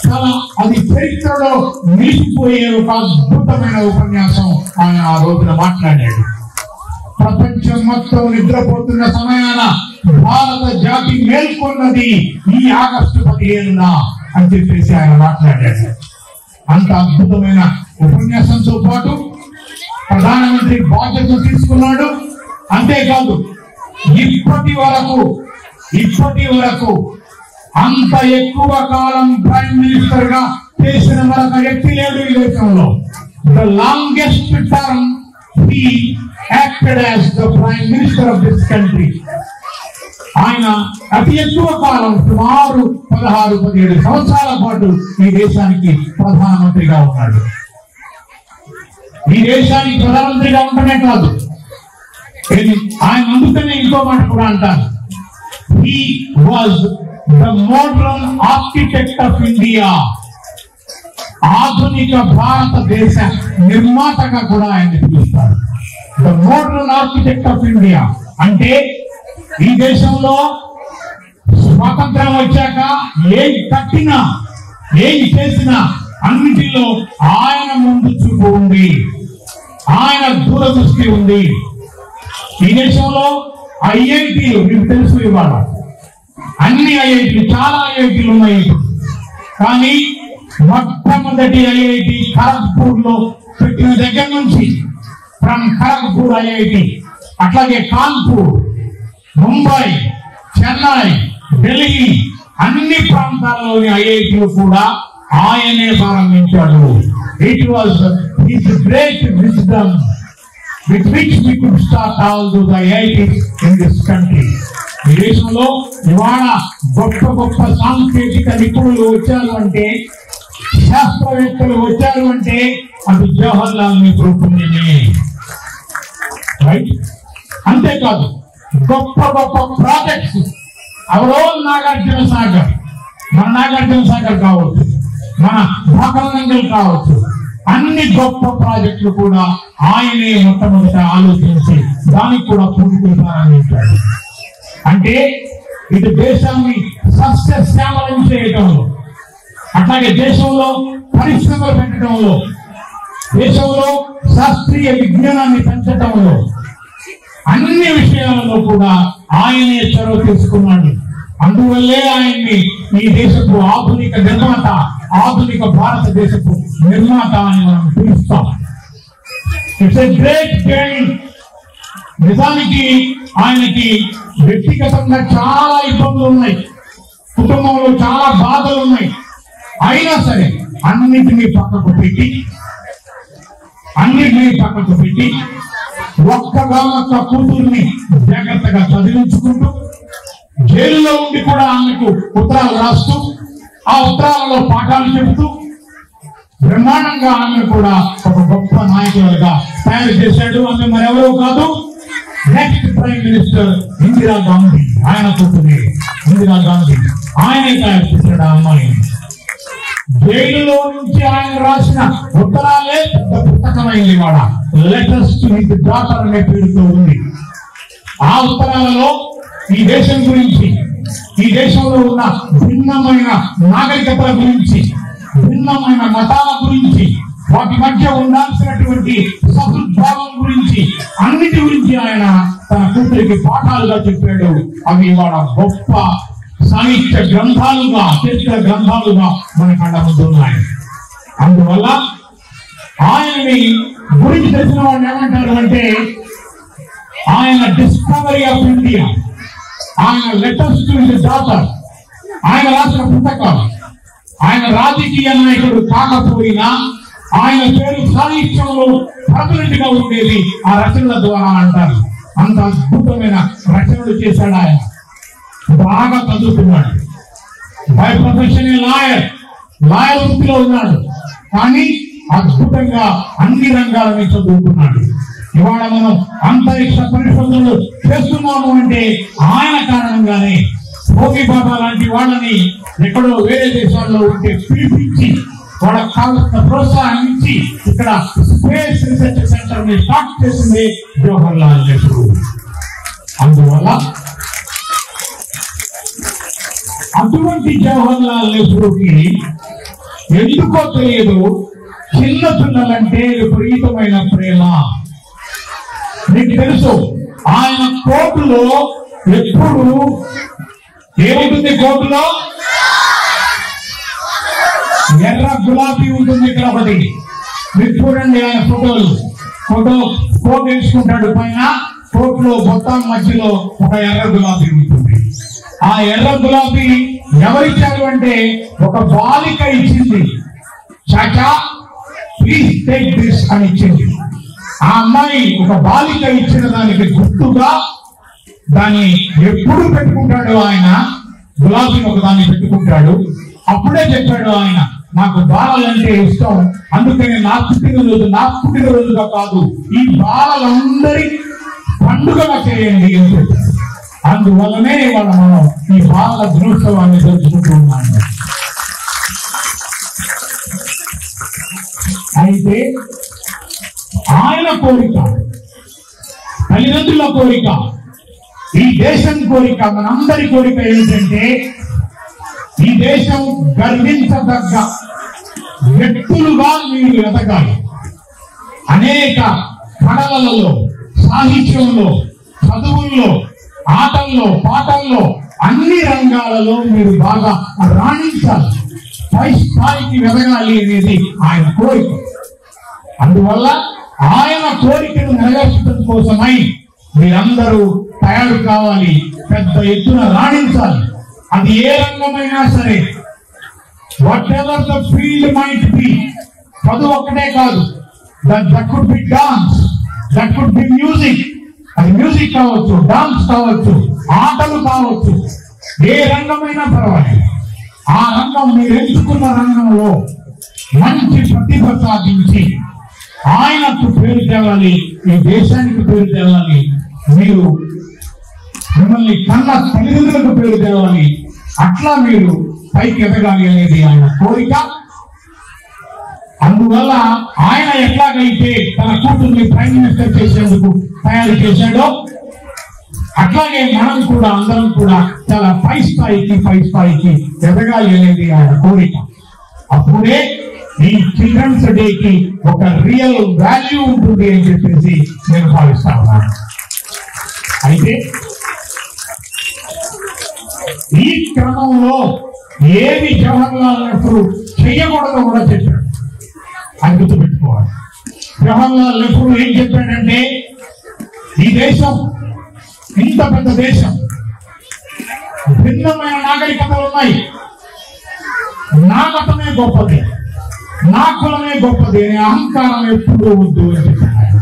చాలా అది చరిత్రలో నిలిచిపోయే ఒక అద్భుతమైన ఉపన్యాసం ఆయన ఆ రోజున మాట్లాడాడు. ప్రపంచం మొత్తం నిద్రపోతున్న సమయాన భారత జాతి మేల్కొన్నది ఈ ఆగస్టు పదిహేనున అని చెప్పేసి ఆయన మాట్లాడాడు. అంత అద్భుతమైన ఉపన్యాసంతో పాటు ప్రధానమంత్రి బాధ్యత తీసుకున్నాడు. అంతేకాదు ఇప్పటి వరకు ఇప్పటి వరకు అంత ఎక్కువ కాలం ప్రైమ్ మినిస్టర్ గా చేసిన మరొక వ్యక్తి లేడు ఈ దేశంలో. The longest term he acted as the prime minister of this country. ఆయన అతి ఎక్కువ కాలం సుమారు పదహారు పదిహేడు సంవత్సరాల పాటు ఈ దేశానికి ప్రధానమంత్రిగా ఉన్నాడు. ఈ దేశానికి ప్రధానమంత్రిగా ఉండటమే కాదు, ఆయన అందుకనే ఇంకో మాట కూడా అంటారు, he was the modern architect of India. ఆధునిక భారతదేశ నిర్మాతగా కూడా ఆయన పిలుస్తారు. The modern architect of India అంటే ఈ దేశంలో స్వాతంత్రం వచ్చాక ఏం కట్టినా ఏం చేసినా అన్నిటిలో ఆయన ముందు చూపు ఉంది, ఆయన దూరదృష్టి ఉంది. ఈ దేశంలో ఐఐటీలు మీకు తెలుసు, ఇవాళ అన్ని ఐఐటీలు చాలా ఐఐటీలు ఉన్నాయి. కానీ మొట్టమొదటి ఐఐటి ఖరగ్పూర్ లో పెట్టిన దగ్గర నుంచి ఫ్రమ్ ఖరగ్పూర్ ఐఐటి, అట్లాగే కాన్పూర్, ముంబై, చెన్నై, ఢిల్లీ అన్ని ప్రాంతాల్లోని ఐఐటీలు కూడా ఆయనే ప్రారంభించాడు. It was his great wisdom with which we could start all those I I Ts in this country. ఈ దేశంలో ఇవాళ గొప్ప గొప్ప సాంకేతిక నిపుణులు వచ్చారు అంటే, శాస్త్రవేత్తలు వచ్చారు అంటే అది జవహర్ లాల్ నెహ్రూ పుణ్యమే. రైట్? అంతేకాదు గొప్ప గొప్ప ప్రాజెక్ట్స్ అవరో నాగార్జున సాగర్, మన నాగార్జున సాగర్ కావచ్చు, మన భాకరంగల్ కావచ్చు, అన్ని గొప్ప ప్రాజెక్టులు కూడా ఆయనే మొట్టమొదట ఆలోచించి దానికి కూడా పూర్తి ప్రారంభించాడు. అంటే ఇది దేశాన్ని సస్యశ్యామలం చేయటంలో, అట్లాగే దేశంలో పరిశ్రమలు పెట్టడంలో, దేశంలో శాస్త్రీయ విజ్ఞానాన్ని పెంచడంలో అన్ని విషయాలలో కూడా ఆయనే చొరవ తీసుకున్నాడు. అందువల్లే ఆయన్ని ఈ దేశపు ఆధునిక నిర్మాత, ఆధునిక భారతదేశపు నిర్మాత అని మనం పిలుస్తాం. It's a great gain. నిజానికి ఆయనకి వ్యక్తిగతంగా చాలా ఇబ్బందులు ఉన్నాయి, కుటుంబంలో చాలా బాధలు ఉన్నాయి. అయినా సరే అన్నిటినీ పక్కకు పెట్టి అన్నిటినీ పక్కకు పెట్టి ఒక్కగా ఒక్క కూతుర్ని జాగ్రత్తగా చదివించుకుంటూ, జైలులో ఉండి కూడా ఆమెకు ఉత్తరాలు రాస్తూ, ఆ ఉత్తరాలలో పాఠాలు చెబుతూ బ్రహ్మాండంగా ఆమె కూడా ఒక గొప్ప నాయకులుగా తయారు చేశాడు. ఆమె మరెవరో కాదు, next prime minister Indira Gandhi. ఆయన కూతురు ఇందిరా గాంధీ, ఆయనే తయారు చేశాడు ఆ అమ్మాయిని. జైలులో నుంచి ఆయన రాసిన ఉత్తరాలే పెద్ద పుస్తకమైంది. వాడ లెటర్స్ టు హిస్ డాటర్ అనే పేరుతో ఉంది. ఆ ఉత్తరాలలో ఈ దేశం గురించి, ఈ దేశంలో ఉన్న భిన్నమైన నాగరికతల గురించి, భిన్నమైన మతాల గురించి, వాటి మధ్య ఉండాల్సినటువంటి సహృద్భావం గురించి, అన్నిటి గురించి ఆయన తన కూతురికి పాఠాలుగా చెప్పాడు. అవి ఇవాళ గొప్ప సాహిత్య గ్రంథాలుగా, చరిత్ర గ్రంథాలుగా మన కళ్ళ ముందు ఉన్నాయి. అందువల్ల ఆయనని గురించి తెలిసిన వాళ్ళు ఏమంటారు అంటే, ఆయన డిస్కవరీ ఆఫ్ ఇండియా, ఆయన లెటర్స్ టు హిస్ డాటర్, ఆయన రాసిన పుస్తకాలు. ఆయన రాజకీయ నాయకుడు కాకపోయినా ఆయన పేరు సాహిత్యంలో పర్మనెంట్ గా ఉండేది ఆ రచనల ద్వారా అంటారు. అంత అద్భుతమైన రచనలు చేశాడు ఆయన. బాగా చదువుకున్నాడు. బై ప్రొఫెషన్ లాయర్, లాయర్ వృత్తిలో ఉన్నాడు. కానీ అద్భుతంగా అన్ని రంగాలని చదువుకున్నాడు. ఇవాళ మనం అంతరిక్ష పరిశోధనలు చేస్తున్నాము అంటే ఆయన కారణంగానే. భోగి బాబా లాంటి వాళ్ళని ఎక్కడో వేరే దేశాల్లో ఉంటే పిలిపించి వాళ్ళకి కావాల్సిన ప్రోత్సాహం ఇచ్చి ఇక్కడ స్పేస్ రీసెర్చ్ సెంటర్ ని స్టార్ట్ చేసింది జవహర్ లాల్ నెహ్రూ. అందువల్ల అటువంటి జవహర్ లాల్ నెహ్రూకి ఎందుకో తెలియదు, చిన్న పిల్లలంటే విపరీతమైన ప్రేమ. మీకు తెలుసు ఆయన కోటులో ఎప్పుడు ఏముంటుంది? కోటులో ఎర్ర గులాబీ ఉంటుంది. ఇక్కడ ఒకటి మీరు చూడండి, ఆయన ఫోటోలు ఫోటో కోట్ వేసుకుంటాడు, పైన కోట్లో బొత్తం మధ్యలో ఒక ఎర్ర గులాబీ ఉంటుంది. ఆ ఎర్ర గులాబీ ఎవరిచ్చారు అంటే ఒక బాలిక ఇచ్చింది. చాచా ప్లీజ్ టేక్ దిస్ అని ఇచ్చింది. ఆ అమ్మాయి ఒక బాలిక ఇచ్చిన దానికి గుర్తుగా దాన్ని ఎప్పుడు పెట్టుకుంటాడు ఆయన, గులాబీని ఒక దాన్ని పెట్టుకుంటాడు. అప్పుడే చెప్పాడు ఆయన, నాకు బాలలంటే ఇష్టం, అందుకని నా పుట్టినరోజు నా పుట్టినరోజుగా కాదు, ఈ బాలలందరి పండుగగా చేయండి అని చెప్పారు. అందువల్లనే ఇవాళ మనం ఈ బాలల దినోత్సవాన్ని జరుపుకుంటూ ఉన్నాము. అయితే ఆయన కోరిక, తల్లిదండ్రుల కోరిక, ఈ దేశం కోరిక, మనందరి కోరిక ఏమిటంటే ఈ దేశం గర్వించదగ్గ వ్యక్తులుగా మీరు ఎదగాలి. అనేక కళలలో, సాహిత్యంలో, చదువుల్లో, ఆటల్లో, పాటల్లో, అన్ని రంగాలలో మీరు బాగా రాణించాలి, పై స్థాయికి ఎదగాలి అనేది ఆయన కోరిక. అందువల్ల ఆయన కోరికను నెరవేర్చడం కోసమై మీరందరూ తయారు కావాలి, పెద్ద ఎత్తున రాణించాలి. అది ఏ రంగమైనా సరే, whatever the field might be. చదువు ఒక్కటే కాదు, that could be dance, that could be music. అది మ్యూజిక్ కావచ్చు, డాన్స్ కావచ్చు, ఆటలు కావచ్చు, ఏ రంగమైనా పర్వాలేదు. ఆ రంగం మీరు ఎంచుకున్న రంగంలో మంచి ప్రతిభ సాధించి ఆయనకు పేరు తేవాలి, ఈ దేశానికి పేరు తేవాలి, మీరు మిమ్మల్ని కన్న తల్లిదండ్రులకు పేరు తేవాలి, అట్లా మీరు పైకి ఎదగాలి అనేది ఆయన కోరిక. అందువల్ల ఆయన ఎట్లాగైతే తన కూతుర్ని ప్రైమ్ మినిస్టర్ చేసేందుకు తయారు చేశాడో, అట్లాగే మనం కూడా అందరం కూడా చాలా పై స్థాయికి పై స్థాయికి ఎదగాలి అనేది ఆయన కోరిక. అప్పుడే ఈ చిల్డ్రన్స్ డేకి ఒక రియల్ వాల్యూ ఉంటుంది అని చెప్పేసి నేను భావిస్తా ఉన్నాను. అయితే ఈ క్రమంలో ఏది జవహర్లాల్ నెహ్రూ చెయ్యకూడదో కూడా చెప్పాడు, అది గుర్తుపెట్టుకోవాలి. జవహర్లాల్ నెహ్రూ ఏం చెప్పాడంటే, ఈ దేశం ఇంత పెద్ద దేశం, భిన్నమైన నాగరికతలు ఉన్నాయి, నా మతమే గొప్పది, నా కులమే గొప్పది అనే అహంకారం ఎప్పుడు వద్దు అని చెప్పాడు.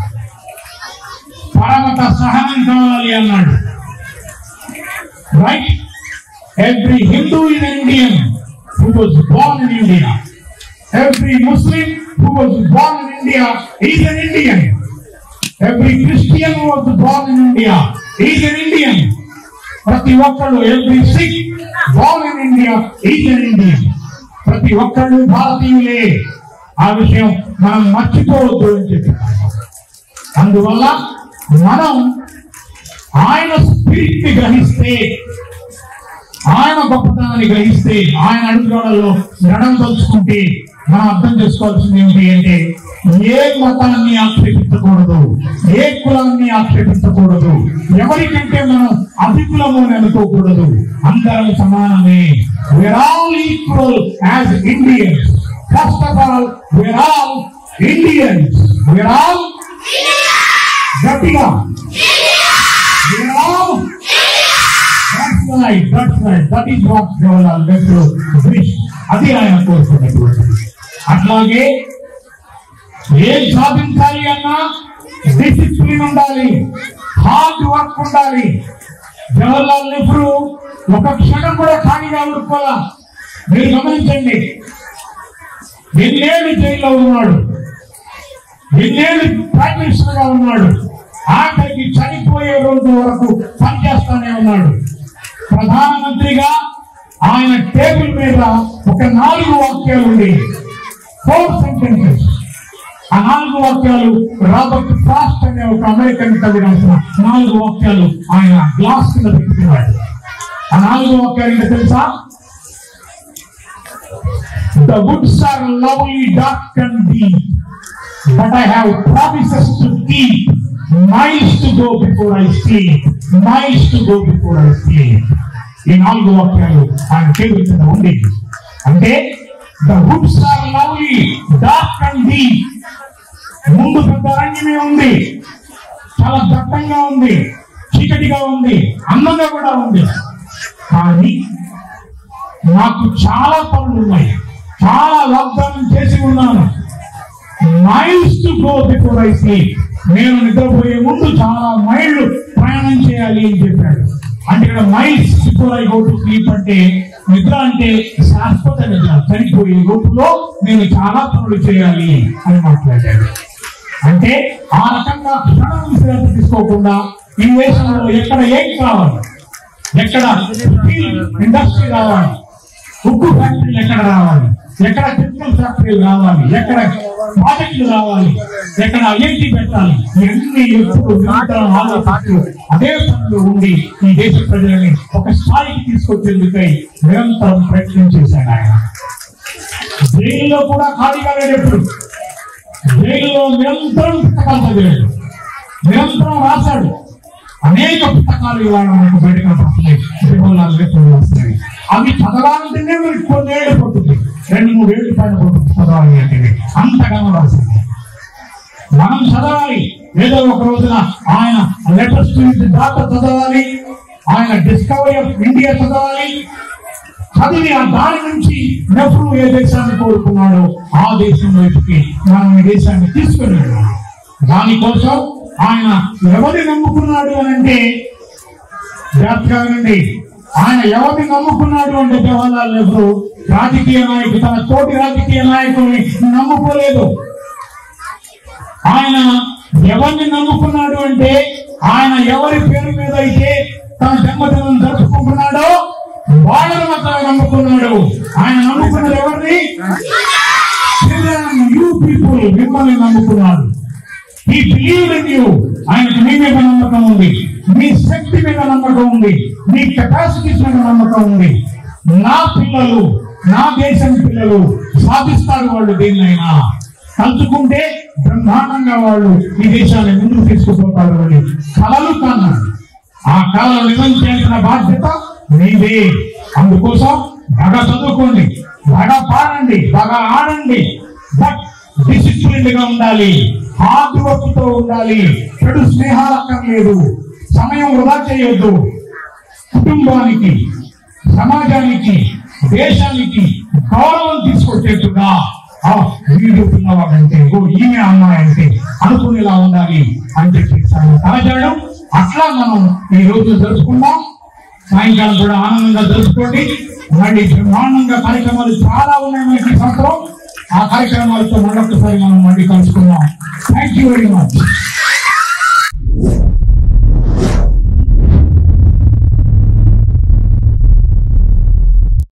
పరమత సహనం కావాలి అన్నాడు. Right? Every Hindu in Indian who was born in India, every Muslim who was born in India is an Indian, every Christian who was born in India is an Indian. ప్రతి ఒక్కళ్ళు, every Sikh born in India is an Indian. ప్రతి ఒక్కళ్ళు భారతీయులే. ఆ విషయం మనం మర్చిపోవద్దు అని చెప్పారు. అందువల్ల మనం ఆయన స్పిరిట్ ని గ్రహిస్తే, ఆయన గొప్పతనాన్ని గ్రహిస్తే, ఆయన అడుగుజాడల్లో నడవదలుచుకుంటే మనం అర్థం చేసుకోవాల్సింది ఏమిటి అంటే, ఏ మతాన్ని ఆక్షేపించకూడదు, ఏ కులాన్ని ఆక్షేపించకూడదు, ఎవరికంటే మనం అధికులము అని అనుకోకూడదు, అందరం సమానమే. We are all equal as Indians. First of all we are all Indians. We are all గట్టిగా we are all. That's right, that's right. That is what Jawaharlal Nehru wished. అది ఆయన కోరుకున్నటువంటి. అట్లాగే ఏం సాధించాలి అన్నా డిసిప్లిన్ ఉండాలి, హార్డ్ వర్క్ ఉండాలి. జవహర్లాల్ నెహ్రూ ఒక క్షణం కూడా ఖాళీగా ఊరుకోవాలా. మీరు గమనించండి, ఎన్నేళ్ళు జైల్లో ఉన్నాడు, ఎన్నేళ్ళు ప్రైమ్ మినిస్టర్ గా ఉన్నాడు, ఆఖరికి చనిపోయే రోజు వరకు పనిచేస్తానే ఉన్నాడు. ప్రధానమంత్రిగా ఆయన టేబుల్ మీద ఒక నాలుగు వాక్యాలు ఉండి, ఫోర్ సెంటెన్సెస్. ఆ నాలుగు వాక్యాలు రాబర్ట్ ఫ్రాస్ట్ అనే ఒక అమెరికన్ కవి రాసిన నాలుగు వాక్యాలు ఆయన గ్లాస్ కింద పెట్టుకున్నాడు. ఆ నాలుగు వాక్యాలు ఏంటో తెలుసా? The woods are lovely, dark and deep, but I have promises to keep. Miles to go before I sleep. Miles to go before I sleep. ఈ నాలుగు వాక్యాలు ఆయన కేవలం ఉంది. అంటే the woods are lovely, dark and deep. ముందు పెద్ద అరణ్యమే ఉంది, చాలా దట్టంగా ఉంది, చీకటిగా ఉంది, అందంగా కూడా ఉంది. కానీ నాకు చాలా పనులు ఉన్నాయి, చాలా వాగ్దానం చేసి ఉన్నాను. Miles to go before I sleep. నేను నిద్రపోయే ముందు చాలా మైళ్ళు ప్రయాణం చేయాలి అని చెప్పాడు. అంటే ఇక్కడ miles before I go to sleep అంటే నిద్ర అంటే శాశ్వత నిద్ర, చనిపోయే లోపులో నేను చాలా పనులు చేయాలి అని మాట్లాడాడు. అంటే ఆ రకంగా క్షణం విశ్రాంతి తీసుకోకుండా ఈ దేశంలో ఎక్కడ ఏం కావాలి, ఎక్కడ ఇండస్ట్రీ రావాలి, ఉక్కు ఫ్యాక్టరీలు ఎక్కడ రావాలి, ఎక్కడ కెమికల్ ఫ్యాక్టరీలు రావాలి, ఎక్కడ ప్రాజెక్టులు రావాలి, ఎక్కడ ఐఐటి పెట్టాలి, ఇవన్నీ ఎప్పుడు నిరంతరం ఆలోచిస్తూ అదే పనులు ఉండి ఈ దేశ ప్రజలని ఒక స్థాయికి తీసుకొచ్చేందుకై నిరంతరం ప్రయత్నం చేశాడు ఆయన. జైల్లో కూడా ఖాళీగా లేనప్పుడు జైల్లో నిరంతరం పుస్తకాలు చదివాడు, నిరంతరం రాశాడు. అనేక పుస్తకాలు ఇవాళ మనకు బయటకు వస్తాయి. అవి చదవాలంటేనే మనకి కొన్నేళ్ళు పడుతుంది, రెండు మూడు ఏళ్ళు పైన పడుతుంది చదవాలి అంటే. అంతగానో రాశాడు. మనం చదవాలి. ఏదో ఒక రోజున ఆయన లెటర్స్ టు డాక్టర్ చదవాలి, ఆయన డిస్కవరీ ఆఫ్ ఇండియా చదవాలి. చదివి ఆ దాని నుంచి నెహ్రూ ఏ దేశాన్ని కోరుకున్నాడో ఆ దేశం వైపుకి మనం ఈ దేశాన్ని తీసుకుని వెళ్ళాలి. దానికోసం ఆయన ఎవరిని నమ్ముకున్నాడు అని అంటే జాగ్రత్తగా ఆయన ఎవరిని నమ్ముకున్నాడు అంటే జవహర్లాల్ నెహ్రూ రాజకీయ నాయకుడు తన తోటి రాజకీయ నాయకుల్ని నమ్ముకోలేదు. ఆయన ఎవరిని నమ్ముకున్నాడు అంటే ఆయన ఎవరి పేరు మీద అయితే తన జన్మదినం జరుపుకుంటున్నాడో వాళ్ళని మాత్రమే నమ్ముకున్నాడు. ఆయన నమ్ముకున్నది ఎవరిని? యూ పీపుల్ మిమ్మల్ని నమ్ముకున్నాడు. ఈ బిలీవ్ ఇన్ యూ. ఆయనకు మీ మీద నమ్మకం ఉంది, మీ శక్తి మీద నమ్మకం ఉంది, మీ కెపాసిటీస్ మీద నమ్మకం ఉంది. నా పిల్లలు, నా దేశం పిల్లలు సాధిస్తారు వాళ్ళు దేన్నైనా. తలుచుకుంటే బ్రహ్మాండంగా వాళ్ళు ఈ దేశాన్ని ముందుకు తీసుకుపోతారు అని కలలు కన్నాడు. ఆ కళలు నిజం చేసిన బాధ్యత మీదే. అందుకోసం బాగా చదువుకోండి, బాగా పాడండి, బాగా ఆడండి, బట్ డిసిప్లిన్ గా ఉండాలి, హార్డ్ వర్క్ తో ఉండాలి. చెడు స్నేహాలు అక్కర్లేదు, సమయం వృధా చేయొద్దు. కుటుంబానికి, సమాజానికి, దేశానికి గౌరవం తీసుకొచ్చేట్టుగా వీడు పిల్లవాడంటే ఓ ఈమె అమ్మాయి అంటే అనుకునేలా ఉండాలి అని చెప్పి తలచాడు. అట్లా మనం ఈ రోజు జరుపుకుందాం. సాయంకాలం కూడా ఆనందంగా జరుపుకోండి. మళ్ళీ బ్రహ్మాండంగా కార్యక్రమాలు చాలా ఉన్నాయి మనకి సంవత్సరం. ఆ కార్యక్రమాలతో మరొకసారి మనం మళ్ళీ కలుసుకుందాం. Thank you very much.